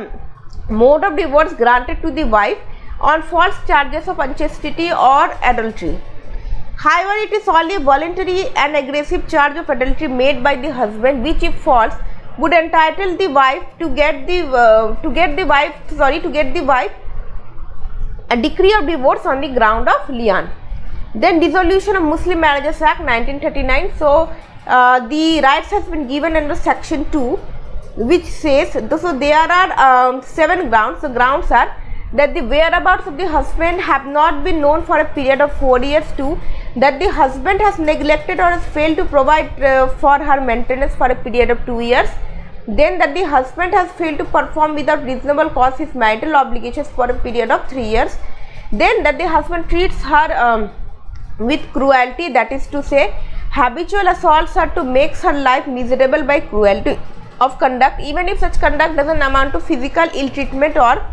mode of divorce granted to the wife on false charges of unchastity or adultery. However, it is only a voluntary and aggressive charge of adultery made by the husband, which if false would entitle the wife to get the wife a decree of divorce on the ground of li'an. Then dissolution of Muslim Marriages Act 1939. So the rights has been given under section 2, which says, so there are 7 grounds. The grounds are that the whereabouts of the husband have not been known for a period of 4 years. 2, that the husband has neglected or has failed to provide for her maintenance for a period of 2 years. Then that the husband has failed to perform without reasonable cause his marital obligations for a period of 3 years. Then that the husband treats her with cruelty, that is to say, habitual assaults her to make her life miserable by cruelty of conduct, even if such conduct doesn't amount to physical ill treatment, or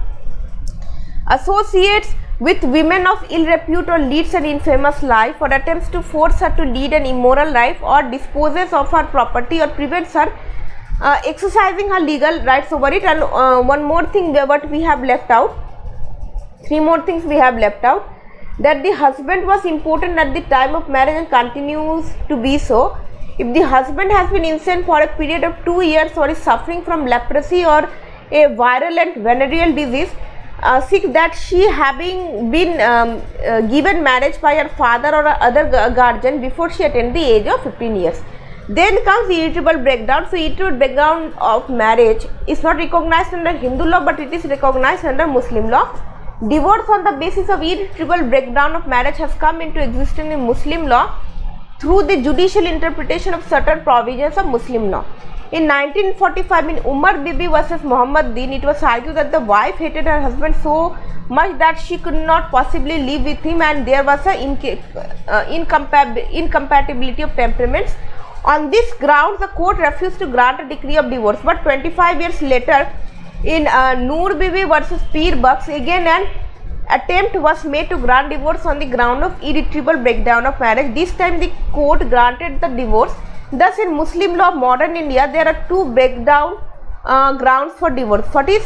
associates with women of ill repute, or leads an infamous life, or attempts to force her to lead an immoral life, or disposes of her property, or prevents her exercising her legal rights over it. And one more thing what we have left out, 3 more things we have left out, that the husband was important at the time of marriage and continues to be so. If the husband has been insane for a period of 2 years, or is suffering from leprosy or a virulent venereal disease, sick, that she having been given marriage by her father or other guardian before she attained the age of 15 years. Then comes irretrievable breakdown. So irretrievable breakdown of marriage is not recognized under Hindu law, but it is recognized under Muslim law. Divorce on the basis of irretrievable breakdown of marriage has come into existence in Muslim law through the judicial interpretation of certain provisions of Muslim law. In 1945, in Umar Bibi versus Muhammad Din, it was argued that the wife hated her husband so much that she could not possibly live with him, and there was an incompatibility of temperaments. On this ground, the court refused to grant a decree of divorce. But 25 years later, in Noor Bibi versus Peer Bucks, again an attempt was made to grant divorce on the ground of irretrievable breakdown of marriage. This time the court granted the divorce. Thus, in Muslim law of modern India, there are 2 breakdown grounds for divorce.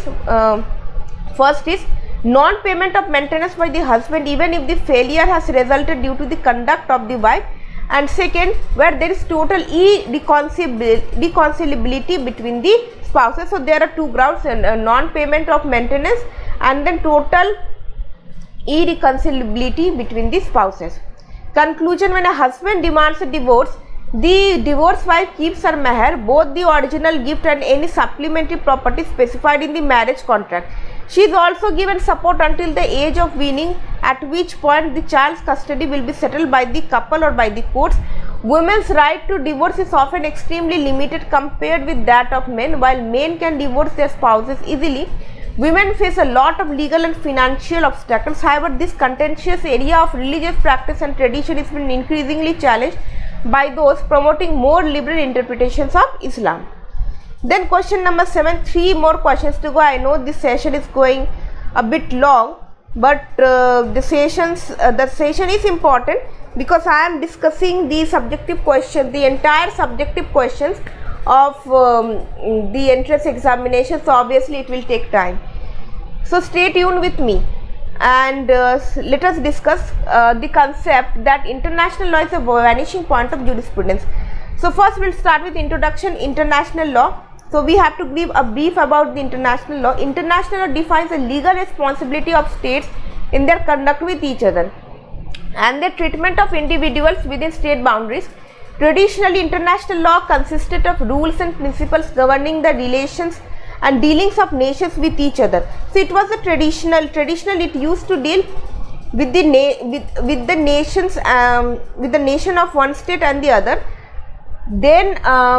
First is non-payment of maintenance by the husband, even if the failure has resulted due to the conduct of the wife. and second where there is total irreconcilability between the spouses. So there are two grounds, non-payment of maintenance and then total irreconcilability between the spouses. Conclusion: when a husband demands a divorce, the divorced wife keeps her meher, both the original gift and any supplementary property specified in the marriage contract. She is also given support until the age of weaning, at which point the child's custody will be settled by the couple or by the courts. Women's right to divorce is often extremely limited compared with that of men. While men can divorce their spouses easily, women face a lot of legal and financial obstacles. However, this contentious area of religious practice and tradition has been increasingly challenged by those promoting more liberal interpretations of Islam. Then question number 7, 3 more questions to go. I know this session is going a bit long, but the session is important because I am discussing the subjective questions, the entire subjective questions of the entrance examination. So obviously it will take time. So stay tuned with me and let us discuss the concept that international law is a vanishing point of jurisprudence. So first we will start with introduction, international law. So we have to give a brief about the international law. International law defines the legal responsibility of states in their conduct with each other and the treatment of individuals within state boundaries. Traditionally, international law consisted of rules and principles governing the relations and dealings of nations with each other. So it was a traditional it used to deal with the nations, with the nation of one state and the other. Then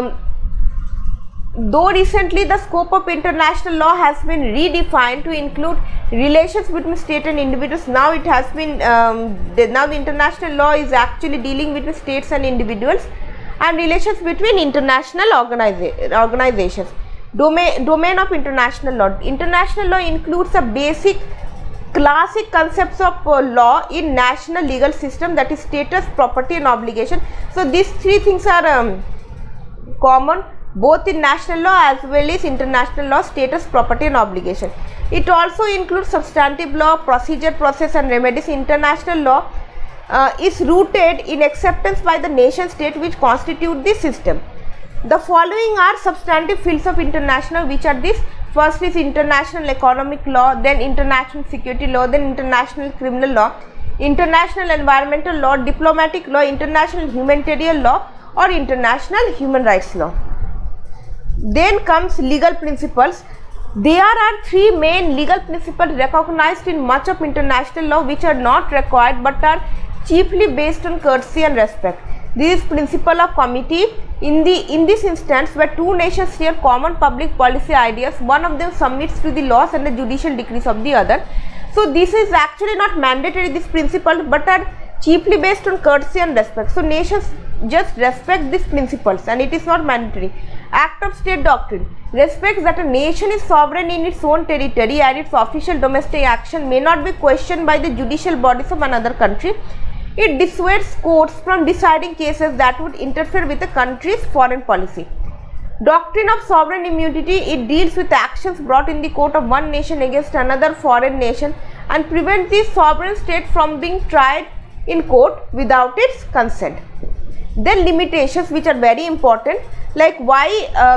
though recently the scope of international law has been redefined to include relations between state and individuals, now it has been now the international law is actually dealing with states and individuals and relations between international organizations. Domain of international law. International law includes the basic classic concepts of law in national legal system, that is status, property and obligation. So these three things are common both in national law as well as international law: status, property and obligation. It also includes substantive law, procedure, process and remedies. International law is rooted in acceptance by the nation state which constitute the system. The following are substantive fields of international, which are this: first is international economic law, then international security law, then international criminal law, international environmental law, diplomatic law, international humanitarian law or international human rights law. Then comes legal principles. There are 3 main legal principles recognized in much of international law which are not required but are chiefly based on courtesy and respect. This is principle of comity. In this instance, where 2 nations share common public policy ideas, one of them submits to the laws and the judicial decrees of the other. So this is actually not mandatory, this principle, but are chiefly based on courtesy and respect. So nations just respect these principles and it is not mandatory. Act of state doctrine respects that a nation is sovereign in its own territory and its official domestic action may not be questioned by the judicial bodies of another country. It dissuades courts from deciding cases that would interfere with a country's foreign policy. Doctrine of sovereign immunity, it deals with actions brought in the court of one nation against another foreign nation and prevents the sovereign state from being tried in court without its consent. Then limitations, which are very important, like why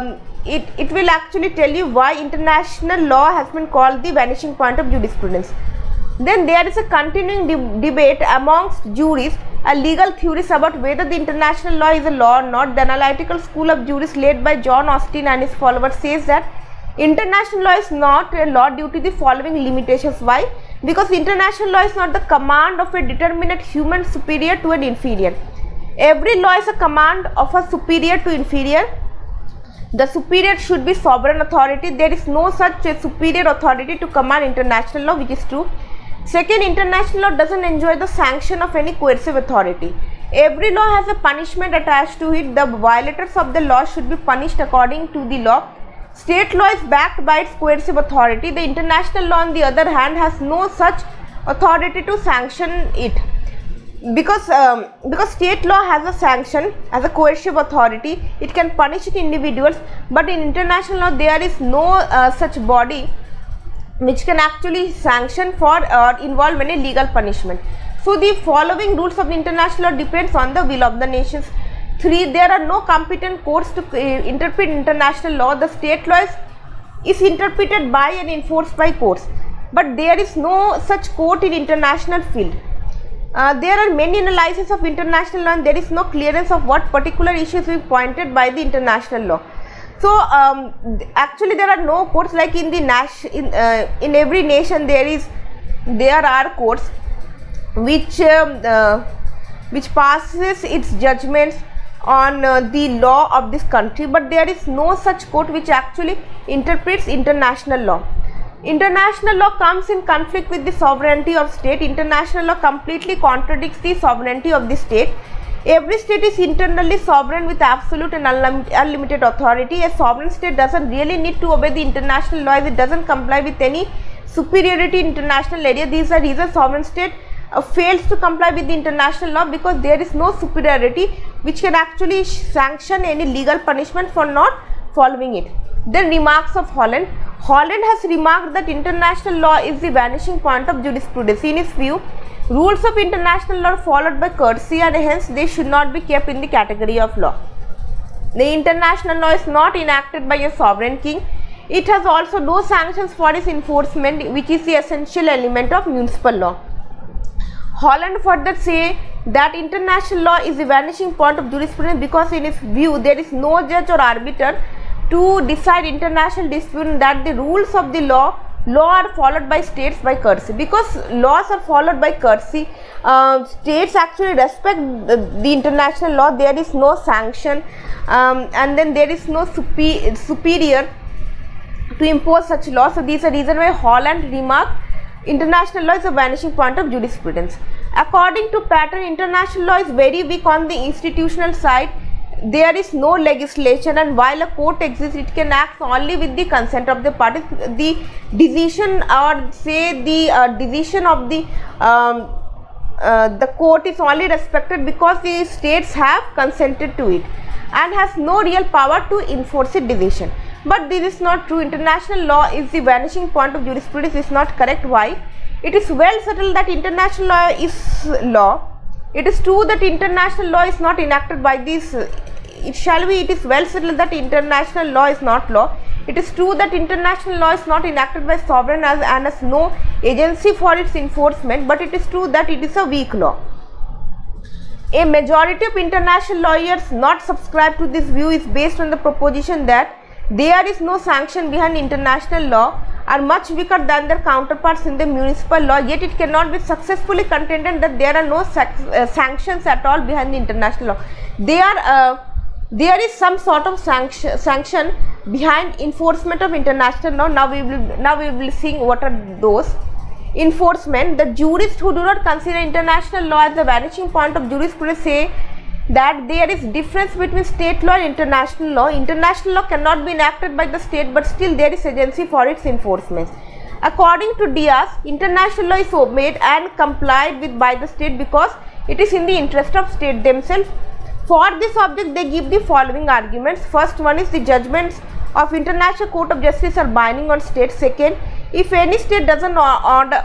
it will actually tell you why international law has been called the vanishing point of jurisprudence. Then there is a continuing debate amongst jurists and legal theorists about whether the international law is a law or not. The analytical school of jurists led by John Austin and his followers says that international law is not a law due to the following limitations. Why? Because international law is not the command of a determinate human superior to an inferior. Every law is a command of a superior to inferior. The superior should be sovereign authority. There is no such a superior authority to command international law, which is true. Second, international law doesn't enjoy the sanction of any coercive authority. Every law has a punishment attached to it. The violators of the law should be punished according to the law. State law is backed by its coercive authority. The international law, on the other hand, has no such authority to sanction it. Because state law has a sanction as a coercive authority, it can punish individuals, but in international law there is no such body which can actually sanction for or involve any legal punishment. So the following rules of international law depends on the will of the nations. 3. There are no competent courts to interpret international law. The state law is interpreted by and enforced by courts, but there is no such court in international field. There are many analyses of international law and there is no clearance of what particular issues will be pointed by the international law. So actually there are no courts, like in the in every nation there are courts which passes its judgments on the law of this country, but there is no such court which actually interprets international law. International law comes in conflict with the sovereignty of state. International law completely contradicts the sovereignty of the state. Every state is internally sovereign with absolute and unlimited authority. A sovereign state doesn't really need to obey the international law if it doesn't comply with any superiority in international area. These are reasons sovereign state fails to comply with the international law, because there is no superiority which can actually sanction any legal punishment for not following it. Then remarks of Holland. Holland has remarked that international law is the vanishing point of jurisprudence. In his view, rules of international law are followed by courtesy and hence they should not be kept in the category of law. The international law is not enacted by a sovereign king. It has also no sanctions for its enforcement, which is the essential element of municipal law. Holland further say that international law is the vanishing point of jurisprudence because in his view there is no judge or arbiter to decide international dispute, that the rules of the law are followed by states by courtesy. Because laws are followed by courtesy, states actually respect the international law. There is no sanction and then there is no superior to impose such law. So these are reason why Holland remarked international law is a vanishing point of jurisprudence. According to Patten, international law is very weak on the institutional side. There is no legislation, and while a court exists, it can act only with the consent of the parties. The decision, or say the decision of the court is only respected because the states have consented to it and has no real power to enforce its decision. But this is not true. International law is the vanishing point of jurisprudence is not correct. Why? It is well settled that international law is law. It is true that international law is not enacted by these. It is well settled that international law is not law. It is true that international law is not enacted by sovereign and has no agency for its enforcement, but it is true that it is a weak law. A majority of international lawyers not subscribe to this view is based on the proposition that there is no sanction behind international law, are much weaker than their counterparts in the municipal law, yet it cannot be successfully contended that there are no sanctions at all behind the international law. There is some sort of sanction behind enforcement of international law. Now we will be seeing what are those. Enforcement. The jurists who do not consider international law as the vanishing point of jurisprudence say that there is difference between state law and international law. International law cannot be enacted by the state, but still there is agency for its enforcement. According to Diaz, international law is obeyed and complied with by the state because it is in the interest of state themselves. For this object, they give the following arguments. First one is the judgments of International Court of Justice are binding on states. Second, if any state doesn't honor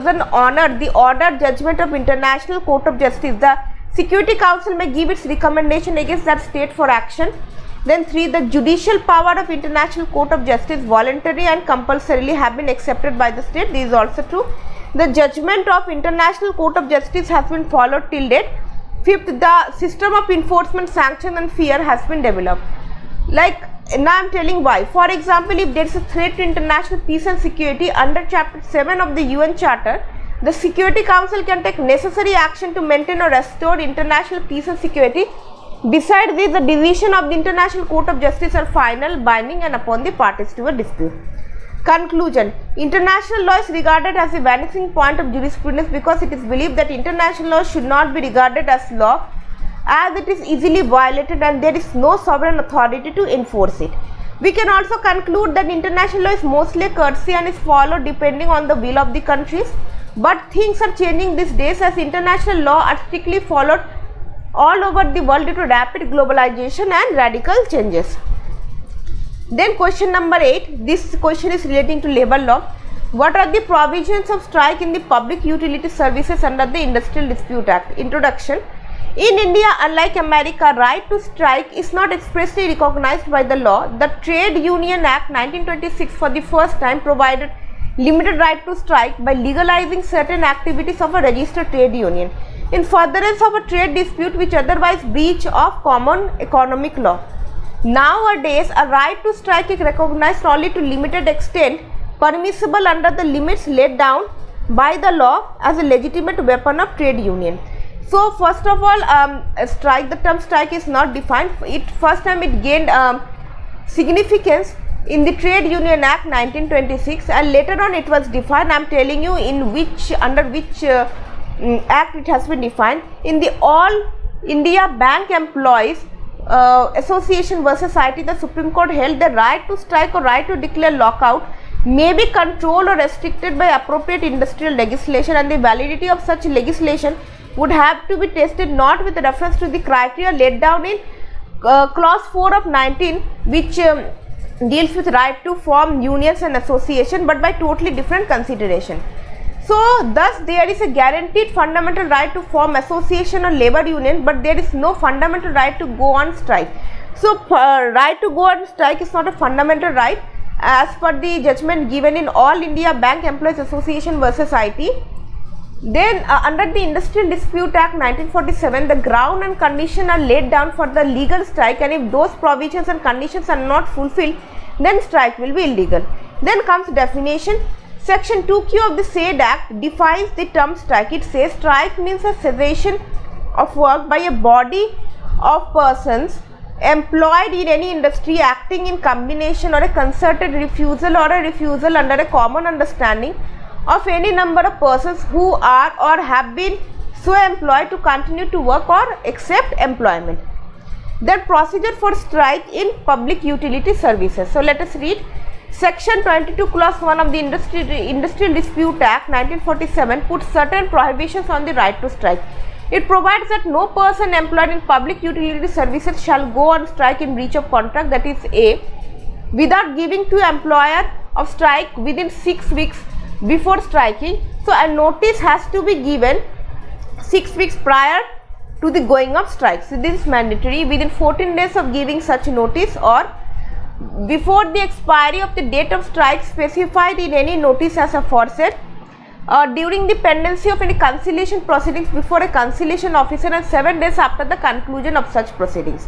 the ordered judgment of International Court of Justice, the Security Council may give its recommendation against that state for action. Then 3, the judicial power of International Court of Justice voluntarily and compulsorily have been accepted by the state. This is also true. The judgment of International Court of Justice has been followed till date. 5th, the system of enforcement, sanction and fear has been developed. Like now I am telling why. For example, if there is a threat to international peace and security under Chapter 7 of the UN Charter, the Security Council can take necessary action to maintain or restore international peace and security. Besides this, the decision of the International Court of Justice are final, binding and upon the parties to a dispute. Conclusion. International law is regarded as a vanishing point of jurisprudence because it is believed that international law should not be regarded as law, as it is easily violated and there is no sovereign authority to enforce it. We can also conclude that international law is mostly courtesy and is followed depending on the will of the countries. But things are changing these days as international law are strictly followed all over the world due to rapid globalization and radical changes. Then question number 8, this question is relating to labor law. What are the provisions of strike in the Public Utility Services under the Industrial Dispute Act? Introduction. In India, unlike America, right to strike is not expressly recognized by the law. The Trade Union Act 1926 for the first time provided limited right to strike by legalizing certain activities of a registered trade union in furtherance of a trade dispute which otherwise breach of common economic law. Nowadays, a right to strike is recognized only to limited extent, permissible under the limits laid down by the law as a legitimate weapon of trade union. So first of all, strike, the term strike is not defined. First time it gained significance in the Trade Union Act 1926, and later on it was defined. I am telling you in which, under which act it has been defined. In the All India Bank Employees Association versus IT, the Supreme Court held the right to strike or right to declare lockout may be controlled or restricted by appropriate industrial legislation, and the validity of such legislation would have to be tested not with reference to the criteria laid down in clause 4 of 19, which deals with right to form unions and association, but by totally different consideration. So thus there is a guaranteed fundamental right to form association or labor union, but there is no fundamental right to go on strike. So right to go on strike is not a fundamental right as per the judgment given in All India Bank Employees Association versus IT. Then under the Industrial Dispute Act 1947, the ground and condition are laid down for the legal strike, and if those provisions and conditions are not fulfilled, then strike will be illegal. Then comes definition. Section 2Q of the said act defines the term strike. It says strike means a cessation of work by a body of persons employed in any industry acting in combination or a concerted refusal or a refusal under a common understanding of any number of persons who are or have been so employed to continue to work or accept employment. The procedure for strike in public utility services. So let us read. Section 22 clause 1 of the Industrial Dispute Act 1947 puts certain prohibitions on the right to strike. It provides that no person employed in public utility services shall go on strike in breach of contract, that is A, without giving to employer of strike within 6 weeks before striking. So a notice has to be given 6 weeks prior to the going of strike. So this is mandatory within 14 days of giving such notice, or before the expiry of the date of strike specified in any notice as aforesaid, during the pendency of any conciliation proceedings before a conciliation officer, and 7 days after the conclusion of such proceedings.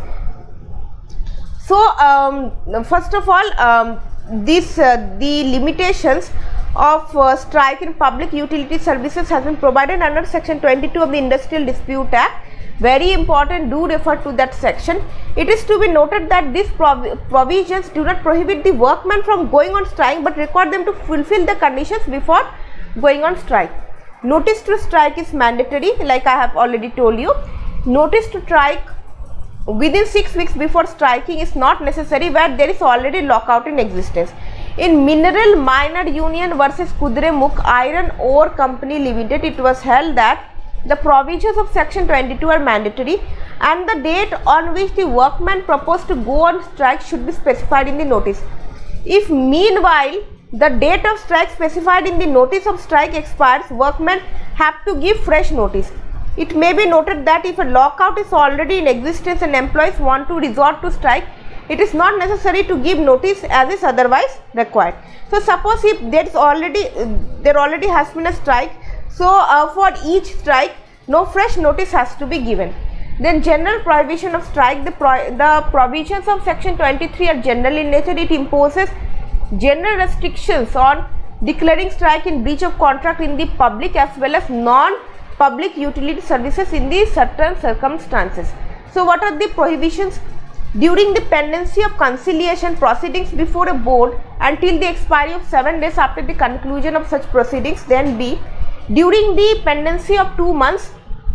So first of all, the limitations of strike in public utility services has been provided under section 22 of the Industrial Dispute Act. Very important, do refer to that section. It is to be noted that these provisions do not prohibit the workmen from going on strike, but require them to fulfill the conditions before going on strike. Notice to strike is mandatory, like I have already told you. Notice to strike within 6 weeks before striking is not necessary where there is already lockout in existence. In Mineral Miner Union versus Kudremukh Iron Ore Company Limited, it was held that the provisions of section 22 are mandatory, and the date on which the workman proposed to go on strike should be specified in the notice. If meanwhile the date of strike specified in the notice of strike expires, workmen have to give fresh notice. It may be noted that if a lockout is already in existence and employees want to resort to strike, it is not necessary to give notice as is otherwise required. So suppose if there already has been a strike, so for each strike no fresh notice has to be given. Then general prohibition of strike. The provisions of section 23 are general in nature. It imposes general restrictions on declaring strike in breach of contract in the public as well as non-public utility services in the certain circumstances. So what are the prohibitions? During the pendency of conciliation proceedings before a board until the expiry of 7 days after the conclusion of such proceedings. Then B, during the pendency of 2 months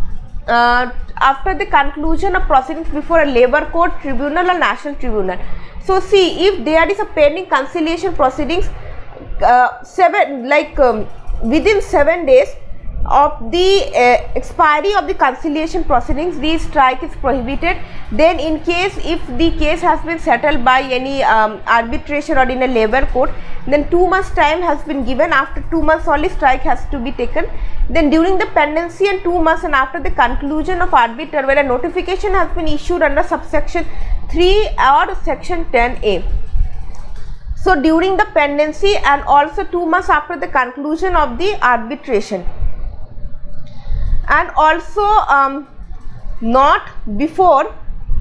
after the conclusion of proceedings before a labor court, tribunal or national tribunal. So see, if there is a pending conciliation proceedings within 7 days of the expiry of the conciliation proceedings, the strike is prohibited. Then in case if the case has been settled by any arbitration or in a labor court, then 2 months time has been given. After 2 months only strike has to be taken. Then during the pendency and 2 months and after the conclusion of arbiter, where a notification has been issued under subsection 3 or section 10A. So during the pendency and also 2 months after the conclusion of the arbitration, and also not before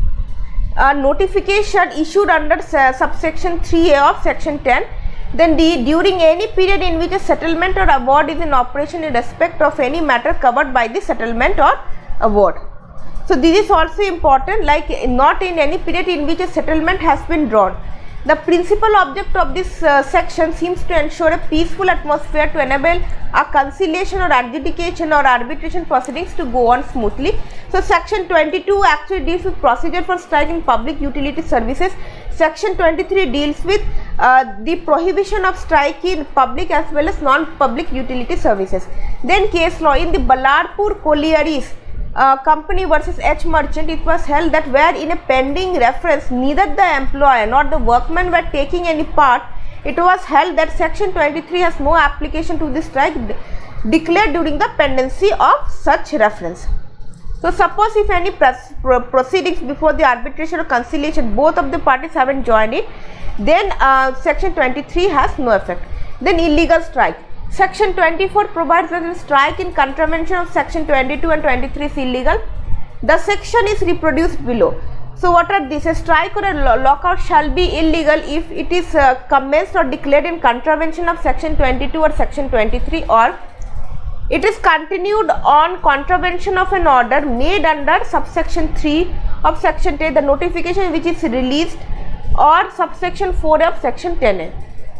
a notification issued under subsection 3A of section 10, then during any period in which a settlement or award is in operation in respect of any matter covered by the settlement or award. So this is also important, like not in any period in which a settlement has been drawn. The principal object of this section seems to ensure a peaceful atmosphere to enable a conciliation or adjudication or arbitration proceedings to go on smoothly. So section 22 actually deals with procedure for strike in public utility services. Section 23 deals with the prohibition of strike in public as well as non-public utility services. Then case law in the Ballarpur Collieries Company versus H. Merchant, it was held that where in a pending reference neither the employer nor the workman were taking any part, it was held that section 23 has no application to the strike declared during the pendency of such reference. So suppose if any proceedings before the arbitration or conciliation, both of the parties haven't joined it, then section 23 has no effect. Then illegal strike. Section 24 provides that a strike in contravention of section 22 and 23 is illegal. The section is reproduced below. So what are these? A strike or a lockout shall be illegal if it is commenced or declared in contravention of section 22 or section 23, or it is continued on contravention of an order made under subsection 3 of section 10, the notification which is released, or subsection 4 of section 10A.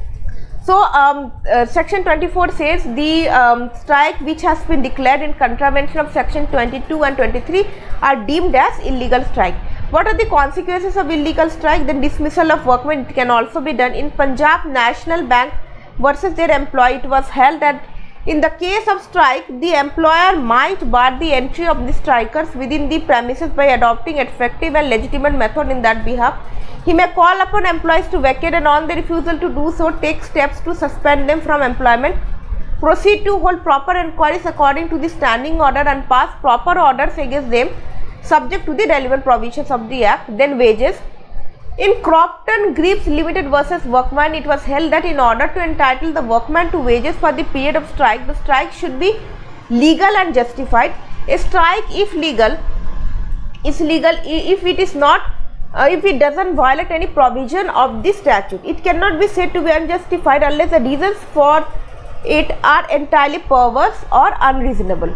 So section 24 says the strike which has been declared in contravention of section 22 and 23 are deemed as illegal strike. What are the consequences of illegal strike? Then dismissal of workmen, it can also be done. In Punjab National Bank versus their employee, it was held that in the case of strike, the employer might bar the entry of the strikers within the premises by adopting effective and legitimate method in that behalf. He may call upon employees to vacate, and on the refusal to do so, take steps to suspend them from employment, proceed to hold proper inquiries according to the standing order, and pass proper orders against them subject to the relevant provisions of the Act. Then wages. In Cropton Greaves Limited versus Workman, it was held that in order to entitle the workman to wages for the period of strike, the strike should be legal and justified. A strike, if legal, is legal if it is not if it doesn't violate any provision of the statute. It cannot be said to be unjustified unless the reasons for it are entirely perverse or unreasonable.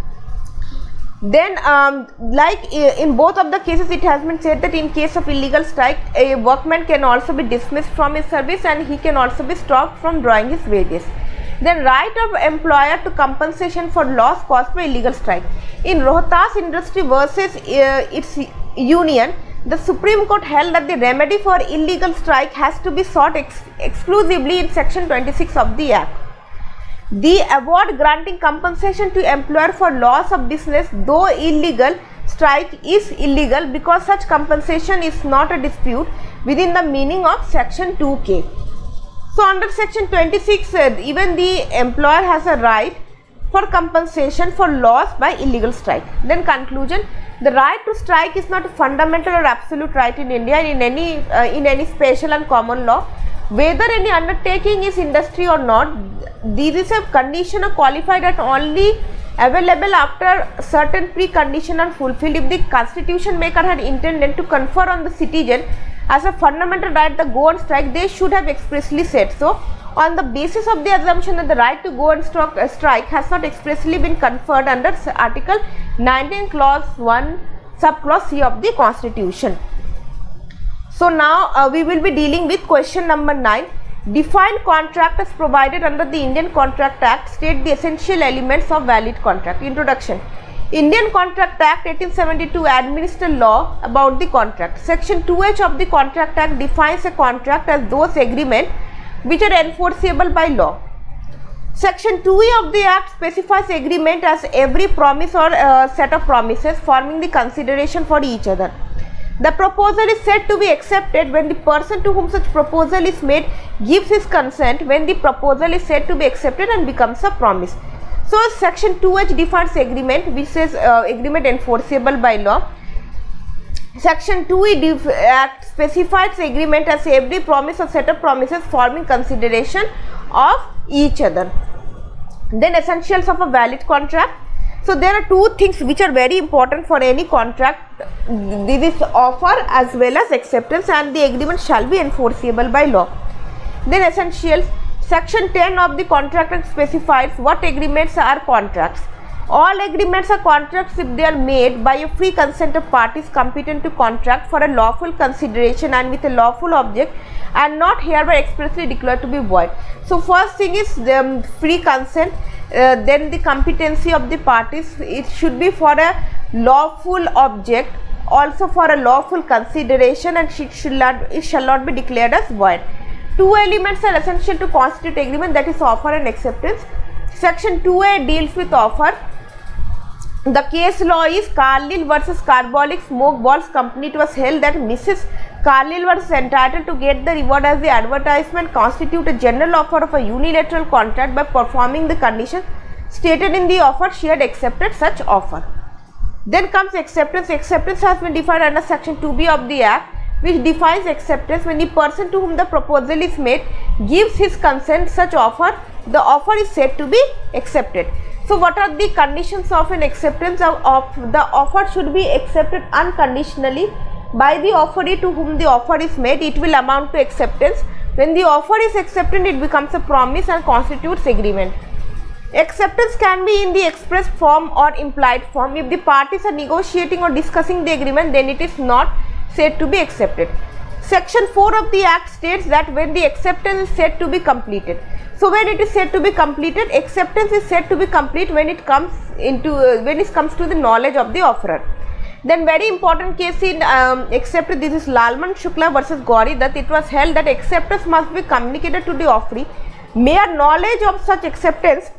Then like in both of the cases, it has been said that in case of illegal strike, a workman can also be dismissed from his service and he can also be stopped from drawing his wages. Then right of employer to compensation for loss caused by illegal strike. In Rohtas Industry versus its union, the Supreme Court held that the remedy for illegal strike has to be sought exclusively in section 26 of the Act. The award granting compensation to employer for loss of business, though illegal, strike is illegal because such compensation is not a dispute within the meaning of section 2K. So under section 26, even the employer has a right for compensation for loss by illegal strike. Then conclusion. The right to strike is not a fundamental or absolute right in India in any special and common law. Whether any undertaking is industry or not, this is a condition or qualified and only available after certain preconditions are fulfilled. If the constitution maker had intended to confer on the citizen as a fundamental right the go on strike, they should have expressly said so. On the basis of the assumption that the right to go on strike has not expressly been conferred under Article 19 Clause 1 Subclause C of the Constitution. So now we will be dealing with question number 9. Define contract as provided under the Indian Contract Act. State the essential elements of valid contract. Introduction. Indian Contract Act 1872 administers law about the contract. Section 2H of the Contract Act defines a contract as those agreements which are enforceable by law. Section 2A of the Act specifies agreement as every promise or set of promises forming the consideration for each other. The proposal is said to be accepted when the person to whom such proposal is made gives his consent, when the proposal is said to be accepted and becomes a promise. So, Section 2H defines agreement, which says agreement enforceable by law. Section 2E Act specifies agreement as every promise or set of promises forming consideration of each other. Then essentials of a valid contract. So there are two things which are very important for any contract. This is offer as well as acceptance, and the agreement shall be enforceable by law. Then essentials. Section 10 of the Contract Act specifies what agreements are contracts. All agreements are contracts if they are made by a free consent of parties competent to contract for a lawful consideration and with a lawful object, and not hereby expressly declared to be void. So first thing is the free consent, then the competency of the parties. It should be for a lawful object, also for a lawful consideration, and it shall not be declared as void. Two elements are essential to constitute agreement, that is offer and acceptance. Section 2A deals with offer. The case law is Carlyle versus Carbolic Smoke Balls Company. It was held that Mrs. Carlyle was entitled to get the reward as the advertisement constitute a general offer of a unilateral contract by performing the conditions stated in the offer. She had accepted such offer. Then comes acceptance. Acceptance has been defined under Section 2B of the Act, which defines acceptance when the person to whom the proposal is made gives his consent such offer, the offer is said to be accepted. So what are the conditions of an acceptance? Of the offer should be accepted unconditionally by the offeree to whom the offer is made. It will amount to acceptance. When the offer is accepted, it becomes a promise and constitutes agreement. Acceptance can be in the express form or implied form. If the parties are negotiating or discussing the agreement, then it is not said to be accepted. Section 4 of the Act states that when the acceptance is said to be completed. So when it is said to be completed, acceptance is said to be complete when it comes to the knowledge of the offerer. Then very important case in acceptance, this is Lalman Shukla versus Gauri, that it was held that acceptance must be communicated to the offeree. Mere knowledge of such acceptance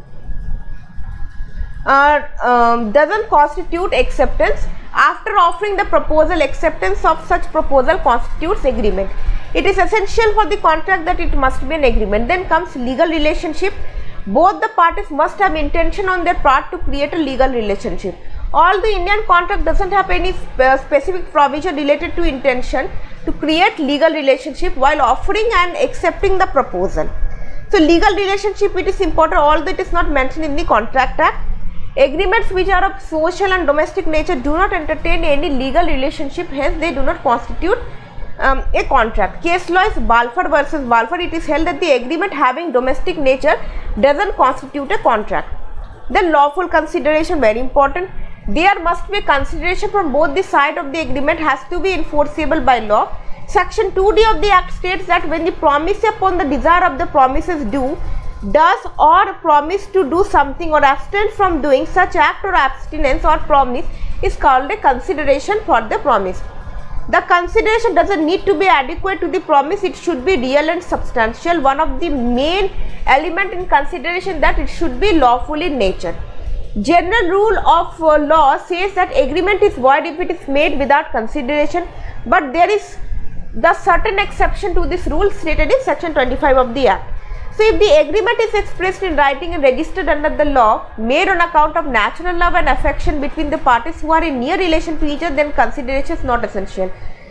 doesn't constitute acceptance. After offering the proposal, acceptance of such proposal constitutes agreement. It is essential for the contract that it must be an agreement. Then comes legal relationship. Both the parties must have intention on their part to create a legal relationship. All the Indian contract doesn't have any specific provision related to intention to create legal relationship while offering and accepting the proposal. So legal relationship, it is important, although it is not mentioned in the Contract Act. Agreements which are of social and domestic nature do not entertain any legal relationship, hence they do not constitute a contract. Case law is Balfour versus Balfour. It is held that the agreement having domestic nature doesn't constitute a contract. Then lawful consideration, very important. There must be consideration from both the side of the agreement, has to be enforceable by law. Section 2D of the Act states that when the promise upon the desire of the promises due does or promise to do something or abstain from doing such act or abstinence or promise is called a consideration for the promise. The consideration doesn't need to be adequate to the promise, it should be real and substantial. One of the main element in consideration that it should be lawful in nature. General rule of law says that agreement is void if it is made without consideration, but there is the certain exception to this rule stated in Section 25 of the Act. So if the agreement is expressed in writing and registered under the law, made on account of natural love and affection between the parties who are in near relation to each other, then consideration is not essential.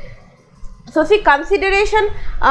So see, consideration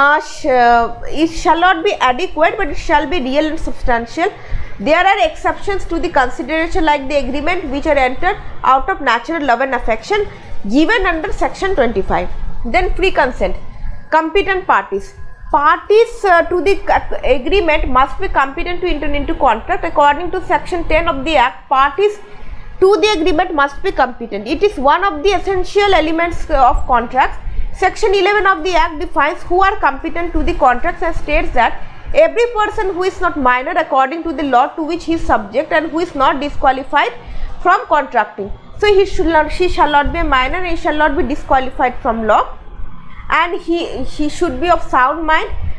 it shall not be adequate, but it shall be real and substantial. There are exceptions to the consideration like the agreement which are entered out of natural love and affection given under Section 25. Then free consent. Competent parties. Parties to the agreement must be competent to enter into contract. According to Section 10 of the Act, parties to the agreement must be competent. It is one of the essential elements of contracts. Section 11 of the Act defines who are competent to the contracts and states that every person who is not minor according to the law to which he is subject and who is not disqualified from contracting. So she shall not be a minor and he shall not be disqualified from law, and he should be of sound mind,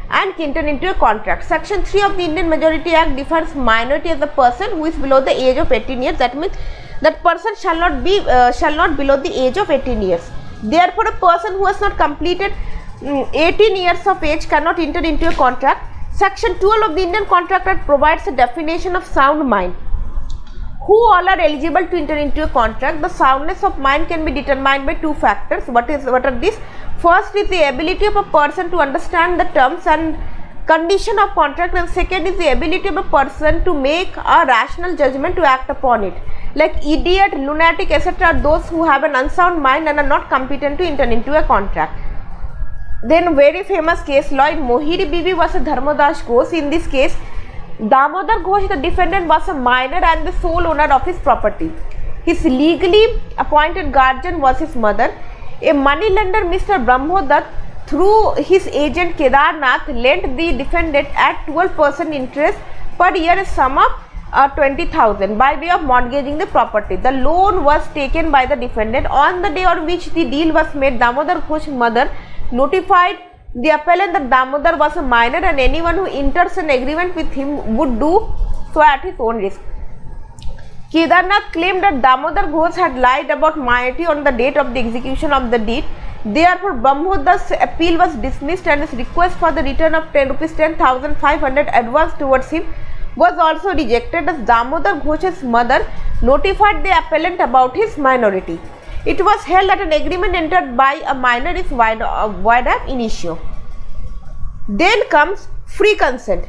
and enter into a contract. Section 3 of the Indian Majority Act defines minority as a person who is below the age of 18 years. That means that person shall not below the age of 18 years. Therefore, a person who has not completed 18 years of age cannot enter into a contract. Section 12 of the Indian Contract Act provides a definition of sound mind. Who all are eligible to enter into a contract? The soundness of mind can be determined by two factors. What are these? First is the ability of a person to understand the terms and condition of contract, and second is the ability of a person to make a rational judgment to act upon it. Like idiot, lunatic, etc. are those who have an unsound mind and are not competent to enter into a contract. Then very famous case law in Mohiri Bibi versus Dharmodas Ghosh. In this case, Damodar Ghosh, the defendant, was a minor and the sole owner of his property. His legally appointed guardian was his mother. A moneylender, Mr. Brahmodat, through his agent Kedarnath, lent the defendant at 12% interest per year a sum of 20,000 by way of mortgaging the property. The loan was taken by the defendant. On the day on which the deal was made, Damodar Ghosh's mother notified the appellant that Damodar was a minor and anyone who enters an agreement with him would do so at his own risk. Kedarnath claimed that Damodar Ghosh had lied about minority on the date of the execution of the deed. Therefore, Brahmodat's appeal was dismissed and his request for the return of rupees 10,500 advance towards him was also rejected, as Damodar Ghosh's mother notified the appellant about his minority. It was held that an agreement entered by a minor is void ab initio. Then comes free consent.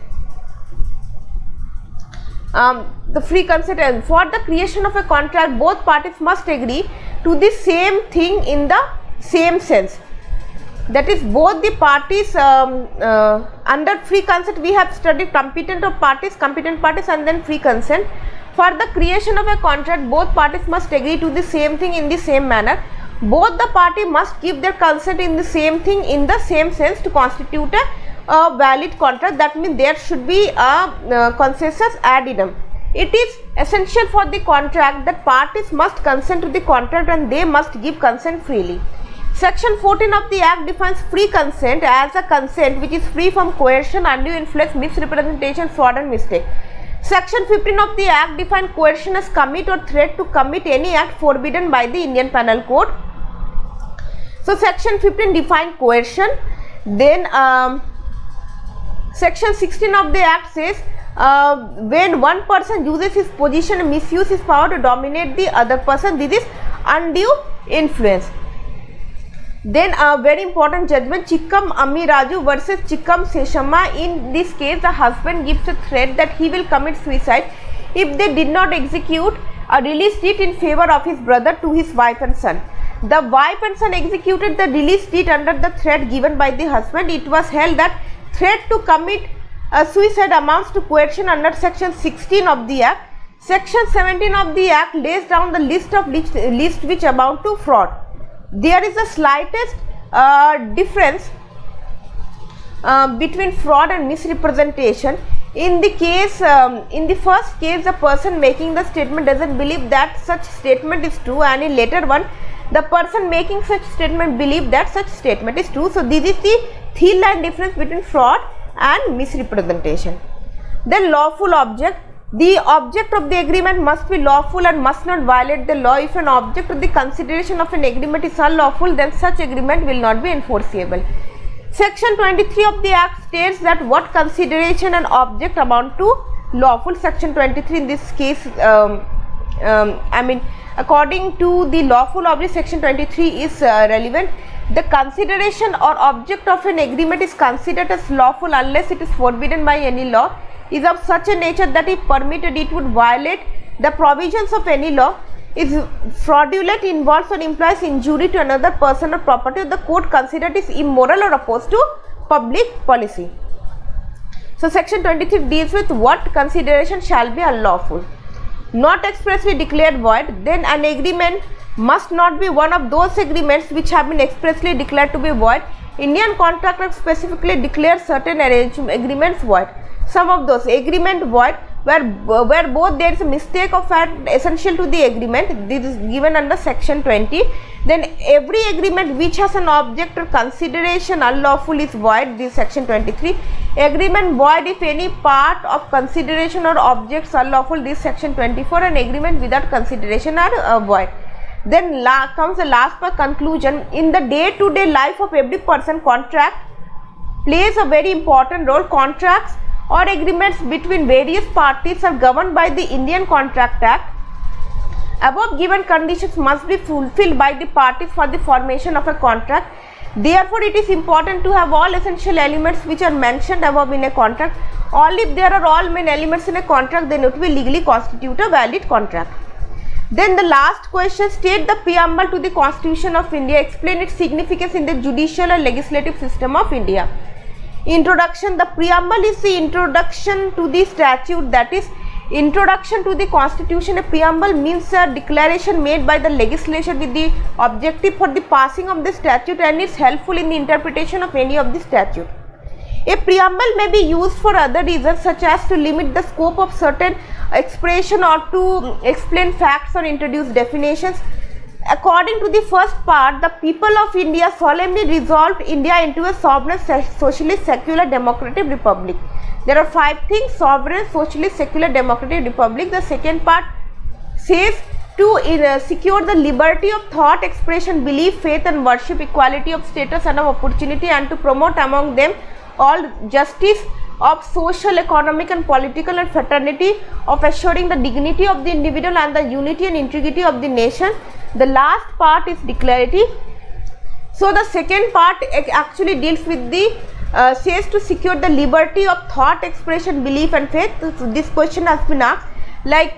The free consent, and for the creation of a contract, both parties must agree to the same thing in the same sense. That is, both the parties under free consent we have studied competent parties and then free consent. For the creation of a contract, both parties must agree to the same thing in the same manner. Both the party must give their consent in the same thing in the same sense to constitute a valid contract. That means there should be a consensus ad idem. It is essential for the contract that parties must consent to the contract and they must give consent freely. Section 14 of the Act defines free consent as a consent which is free from coercion, undue influence, misrepresentation, fraud and mistake. Section 15 of the Act defines coercion as commit or threat to commit any act forbidden by the Indian Penal Code. So, Section 15 defines coercion. Then Section 16 of the Act says when one person uses his position and misuses his power to dominate the other person, this is undue influence. Then a very important judgment, Chikkam Amiraju versus Chikkam Seshamma. In this case, the husband gives a threat that he will commit suicide if they did not execute a release deed in favor of his brother to his wife and son. The wife and son executed the release deed under the threat given by the husband. It was held that threat to commit suicide amounts to coercion under Section 16 of the Act. Section 17 of the Act lays down the list which amount to fraud. There is the slightest difference between fraud and misrepresentation. In the case, in the first case, the person making the statement doesn't believe that such statement is true, and in later one, the person making such statement believes that such statement is true. So, this is the thin line difference between fraud and misrepresentation. Then lawful object. The object of the agreement must be lawful and must not violate the law. If an object of the consideration of an agreement is unlawful, then such agreement will not be enforceable. Section 23 of the Act states that what consideration and object amount to lawful. Section 23 in this case, according to the lawful object, Section 23 is relevant. The consideration or object of an agreement is considered as lawful unless it is forbidden by any law, is of such a nature that if permitted it would violate the provisions of any law, is fraudulent, involves or implies injury to another person or property, the court considered is immoral or opposed to public policy. So, Section 23 deals with what consideration shall be unlawful. Not expressly declared void, then an agreement must not be one of those agreements which have been expressly declared to be void. Indian Contract Act specifically declares certain agreements void. Some of those agreement void where both there is a mistake of fact essential to the agreement. This is given under Section 20. Then every agreement which has an object or consideration unlawful is void, this section 23. Agreement void if any part of consideration or objects unlawful, this section 24, and agreement without consideration are void. Then comes the last part, conclusion. In the day-to-day life of every person, contract plays a very important role. Contracts or agreements between various parties are governed by the Indian Contract Act. Above given conditions must be fulfilled by the parties for the formation of a contract. Therefore, it is important to have all essential elements which are mentioned above in a contract. Only if there are all main elements in a contract, then it will legally constitute a valid contract. Then the last question, state the preamble to the Constitution of India. Explain its significance in the judicial and legislative system of India. Introduction. The preamble is the introduction to the statute, that is introduction to the Constitution. A preamble means a declaration made by the legislature with the objective for the passing of the statute and is helpful in the interpretation of any of the statute. A preamble may be used for other reasons, such as to limit the scope of certain expression or to explain facts or introduce definitions. According to the first part, the people of India solemnly resolved India into a sovereign, socialist, secular, democratic republic. There are 5 things: sovereign, socialist, secular, democratic republic. The second part says to secure the liberty of thought, expression, belief, faith and worship, equality of status and of opportunity, and to promote among them all justice of social, economic and political, and fraternity, of assuring the dignity of the individual and the unity and integrity of the nation. The last part is declarative. So the second part actually deals with the says to secure the liberty of thought, expression, belief and faith. So this question has been asked, like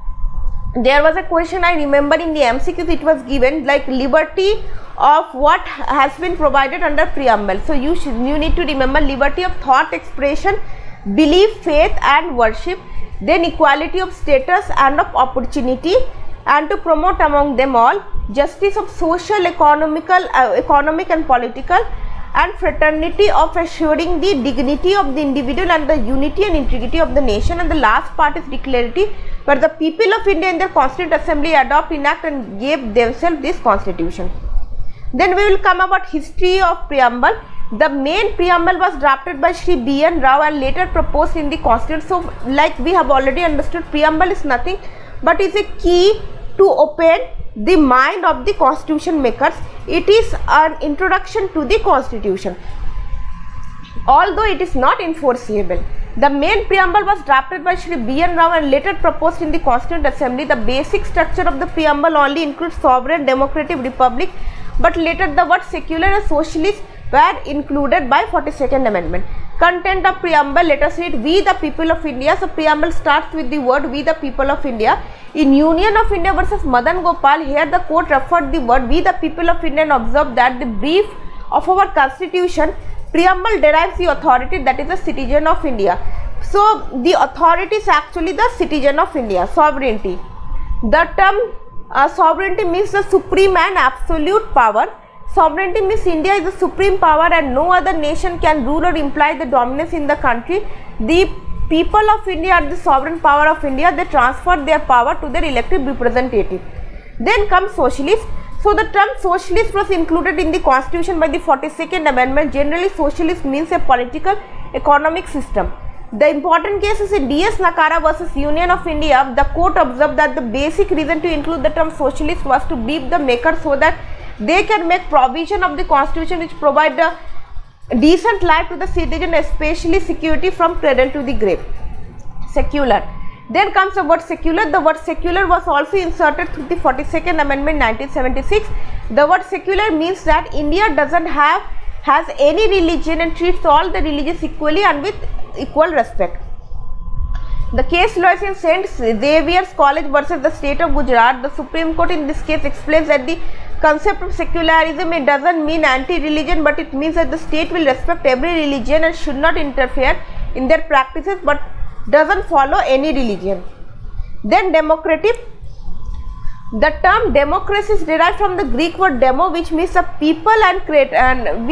there was a question I remember in the MCQs, it was given like liberty of what has been provided under preamble. So you need to remember liberty of thought, expression, belief, faith and worship, then equality of status and of opportunity, and to promote among them all justice of social, economic and political, and fraternity, of assuring the dignity of the individual and the unity and integrity of the nation. And the last part is declarative, where the people of India in their Constituent Assembly adopt, enact and gave themselves this constitution. Then we will come about history of preamble. The main preamble was drafted by Shri B.N. Rao and later proposed in the Constitution. So like we have already understood, preamble is nothing but is a key to open the mind of the constitution makers. It is an introduction to the constitution, although it is not enforceable. The main preamble was drafted by Shri B.N. Rao and later proposed in the Constituent Assembly. The basic structure of the preamble only includes sovereign, democratic republic, but later the words secular and socialist were included by 42nd Amendment. Content of preamble, let us read: we the people of India. So preamble starts with the word we the people of India. In Union of India versus Madan Gopal, here the court referred the word we the people of India and observed that the brief of our constitution, preamble derives the authority, that is the citizen of India. So the authority is actually the citizen of India. Sovereignty. The term sovereignty means the supreme and absolute power. Sovereignty means India is the supreme power and no other nation can rule or imply the dominance in the country. The people of India are the sovereign power of India. They transfer their power to their elected representative. Then comes socialist. So the term socialist was included in the constitution by the 42nd Amendment. Generally, socialist means a political economic system. The important case is in D.S. Nakara versus Union of India. The court observed that the basic reason to include the term socialist was to brief the maker so that they can make provision of the constitution which provide a decent life to the citizen, especially security from cradle to the grave. Secular. Then comes the word secular. The word secular was also inserted through the 42nd Amendment 1976. The word secular means that India has any religion and treats all the religions equally and with equal respect. The case law is in St. Xavier's College versus the state of Gujarat. The Supreme Court in this case explains that the concept of secularism, it doesn't mean anti-religion, but it means that the state will respect every religion and should not interfere in their practices, but doesn't follow any religion. Then democratic. The term democracy is derived from the Greek word demo, which means a people, and kratos,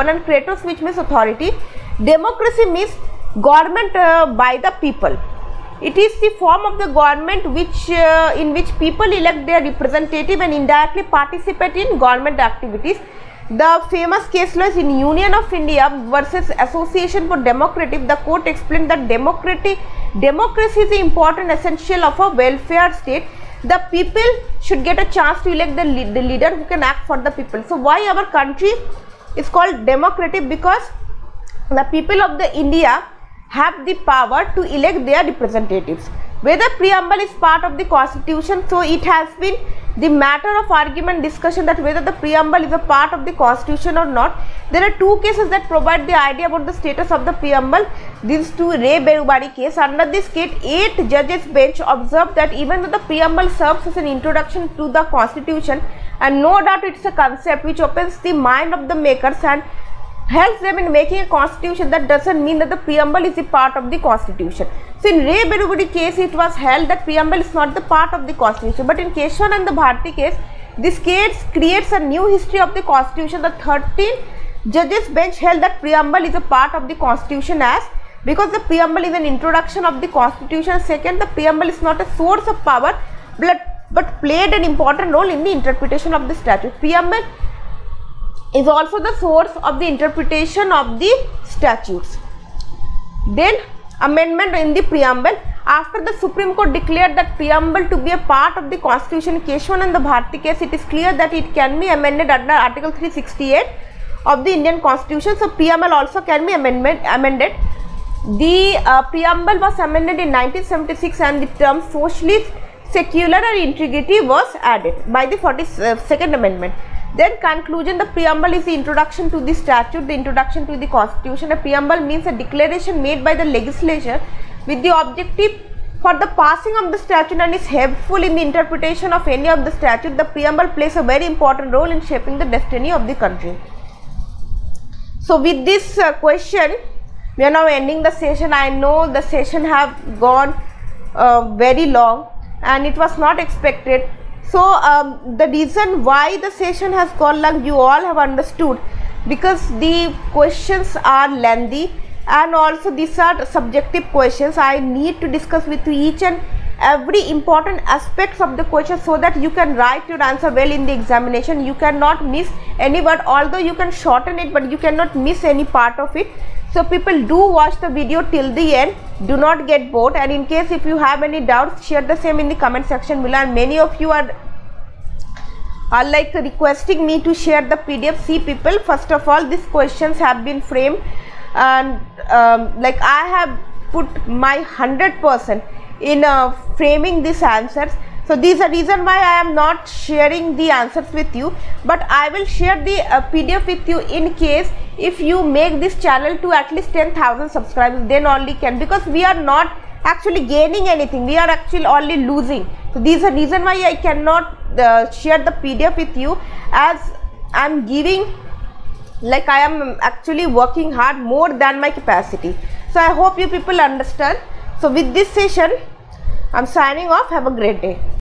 which means authority. Democracy means government by the people. It is the form of the government in which people elect their representative and indirectly participate in government activities. The famous case law is in Union of India versus Association for Democracy. The court explained that democracy is the important essential of a welfare state. The people should get a chance to elect the leader who can act for the people. So why our country is called democratic? Because the people of the India have the power to elect their representatives. Whether preamble is part of the constitution, so it has been the matter of argument discussion that whether the preamble is a part of the constitution or not. There are two cases that provide the idea about the status of the preamble. These two, Ray Berubari case. Under this case, 8 judges bench observed that even though the preamble serves as an introduction to the constitution, and no doubt it's a concept which opens the mind of the makers and helps them in making a constitution, that doesn't mean that the preamble is a part of the constitution. So in Ray Berubari case, it was held that preamble is not the part of the constitution. But in Keshwanand Bharti case, this case creates a new history of the constitution. The 13 judges bench held that preamble is a part of the constitution because the preamble is an introduction of the constitution. Second, the preamble is not a source of power but played an important role in the interpretation of the statute. Preamble is also the source of the interpretation of the statutes. Then amendment in the preamble. After the Supreme Court declared that preamble to be a part of the constitution, Keshwanand Bharti case, it is clear that it can be amended under Article 368 of the Indian Constitution. So preamble also can be amended. The preamble was amended in 1976 and the term socialist, secular and integrity was added by the 42nd Amendment. Then conclusion, the preamble is the introduction to the statute, the introduction to the constitution. A preamble means a declaration made by the legislature with the objective for the passing of the statute and is helpful in the interpretation of any of the statute. The preamble plays a very important role in shaping the destiny of the country. So with this question, we are now ending the session. I know the session have gone very long and it was not expected. So the reason why the session has gone long, you all have understood, because the questions are lengthy and also these are subjective questions. I need to discuss with you each and every important aspects of the question so that you can write your answer well in the examination. You cannot miss any word, although you can shorten it, but you cannot miss any part of it. So people, do watch the video till the end, do not get bored, and in case if you have any doubts, share the same in the comment section below. And many of you are like requesting me to share the PDF. See people, first of all, these questions have been framed and like I have put my 100% in framing these answers. So this is the reason why I am not sharing the answers with you, but I will share the PDF with you in case if you make this channel to at least 10,000 subscribers, then only can, because we are not actually gaining anything, we are actually only losing. So this is the reason why I cannot share the PDF with you, as I am giving, like I am actually working hard more than my capacity. So I hope you people understand. So with this session, I am signing off. Have a great day.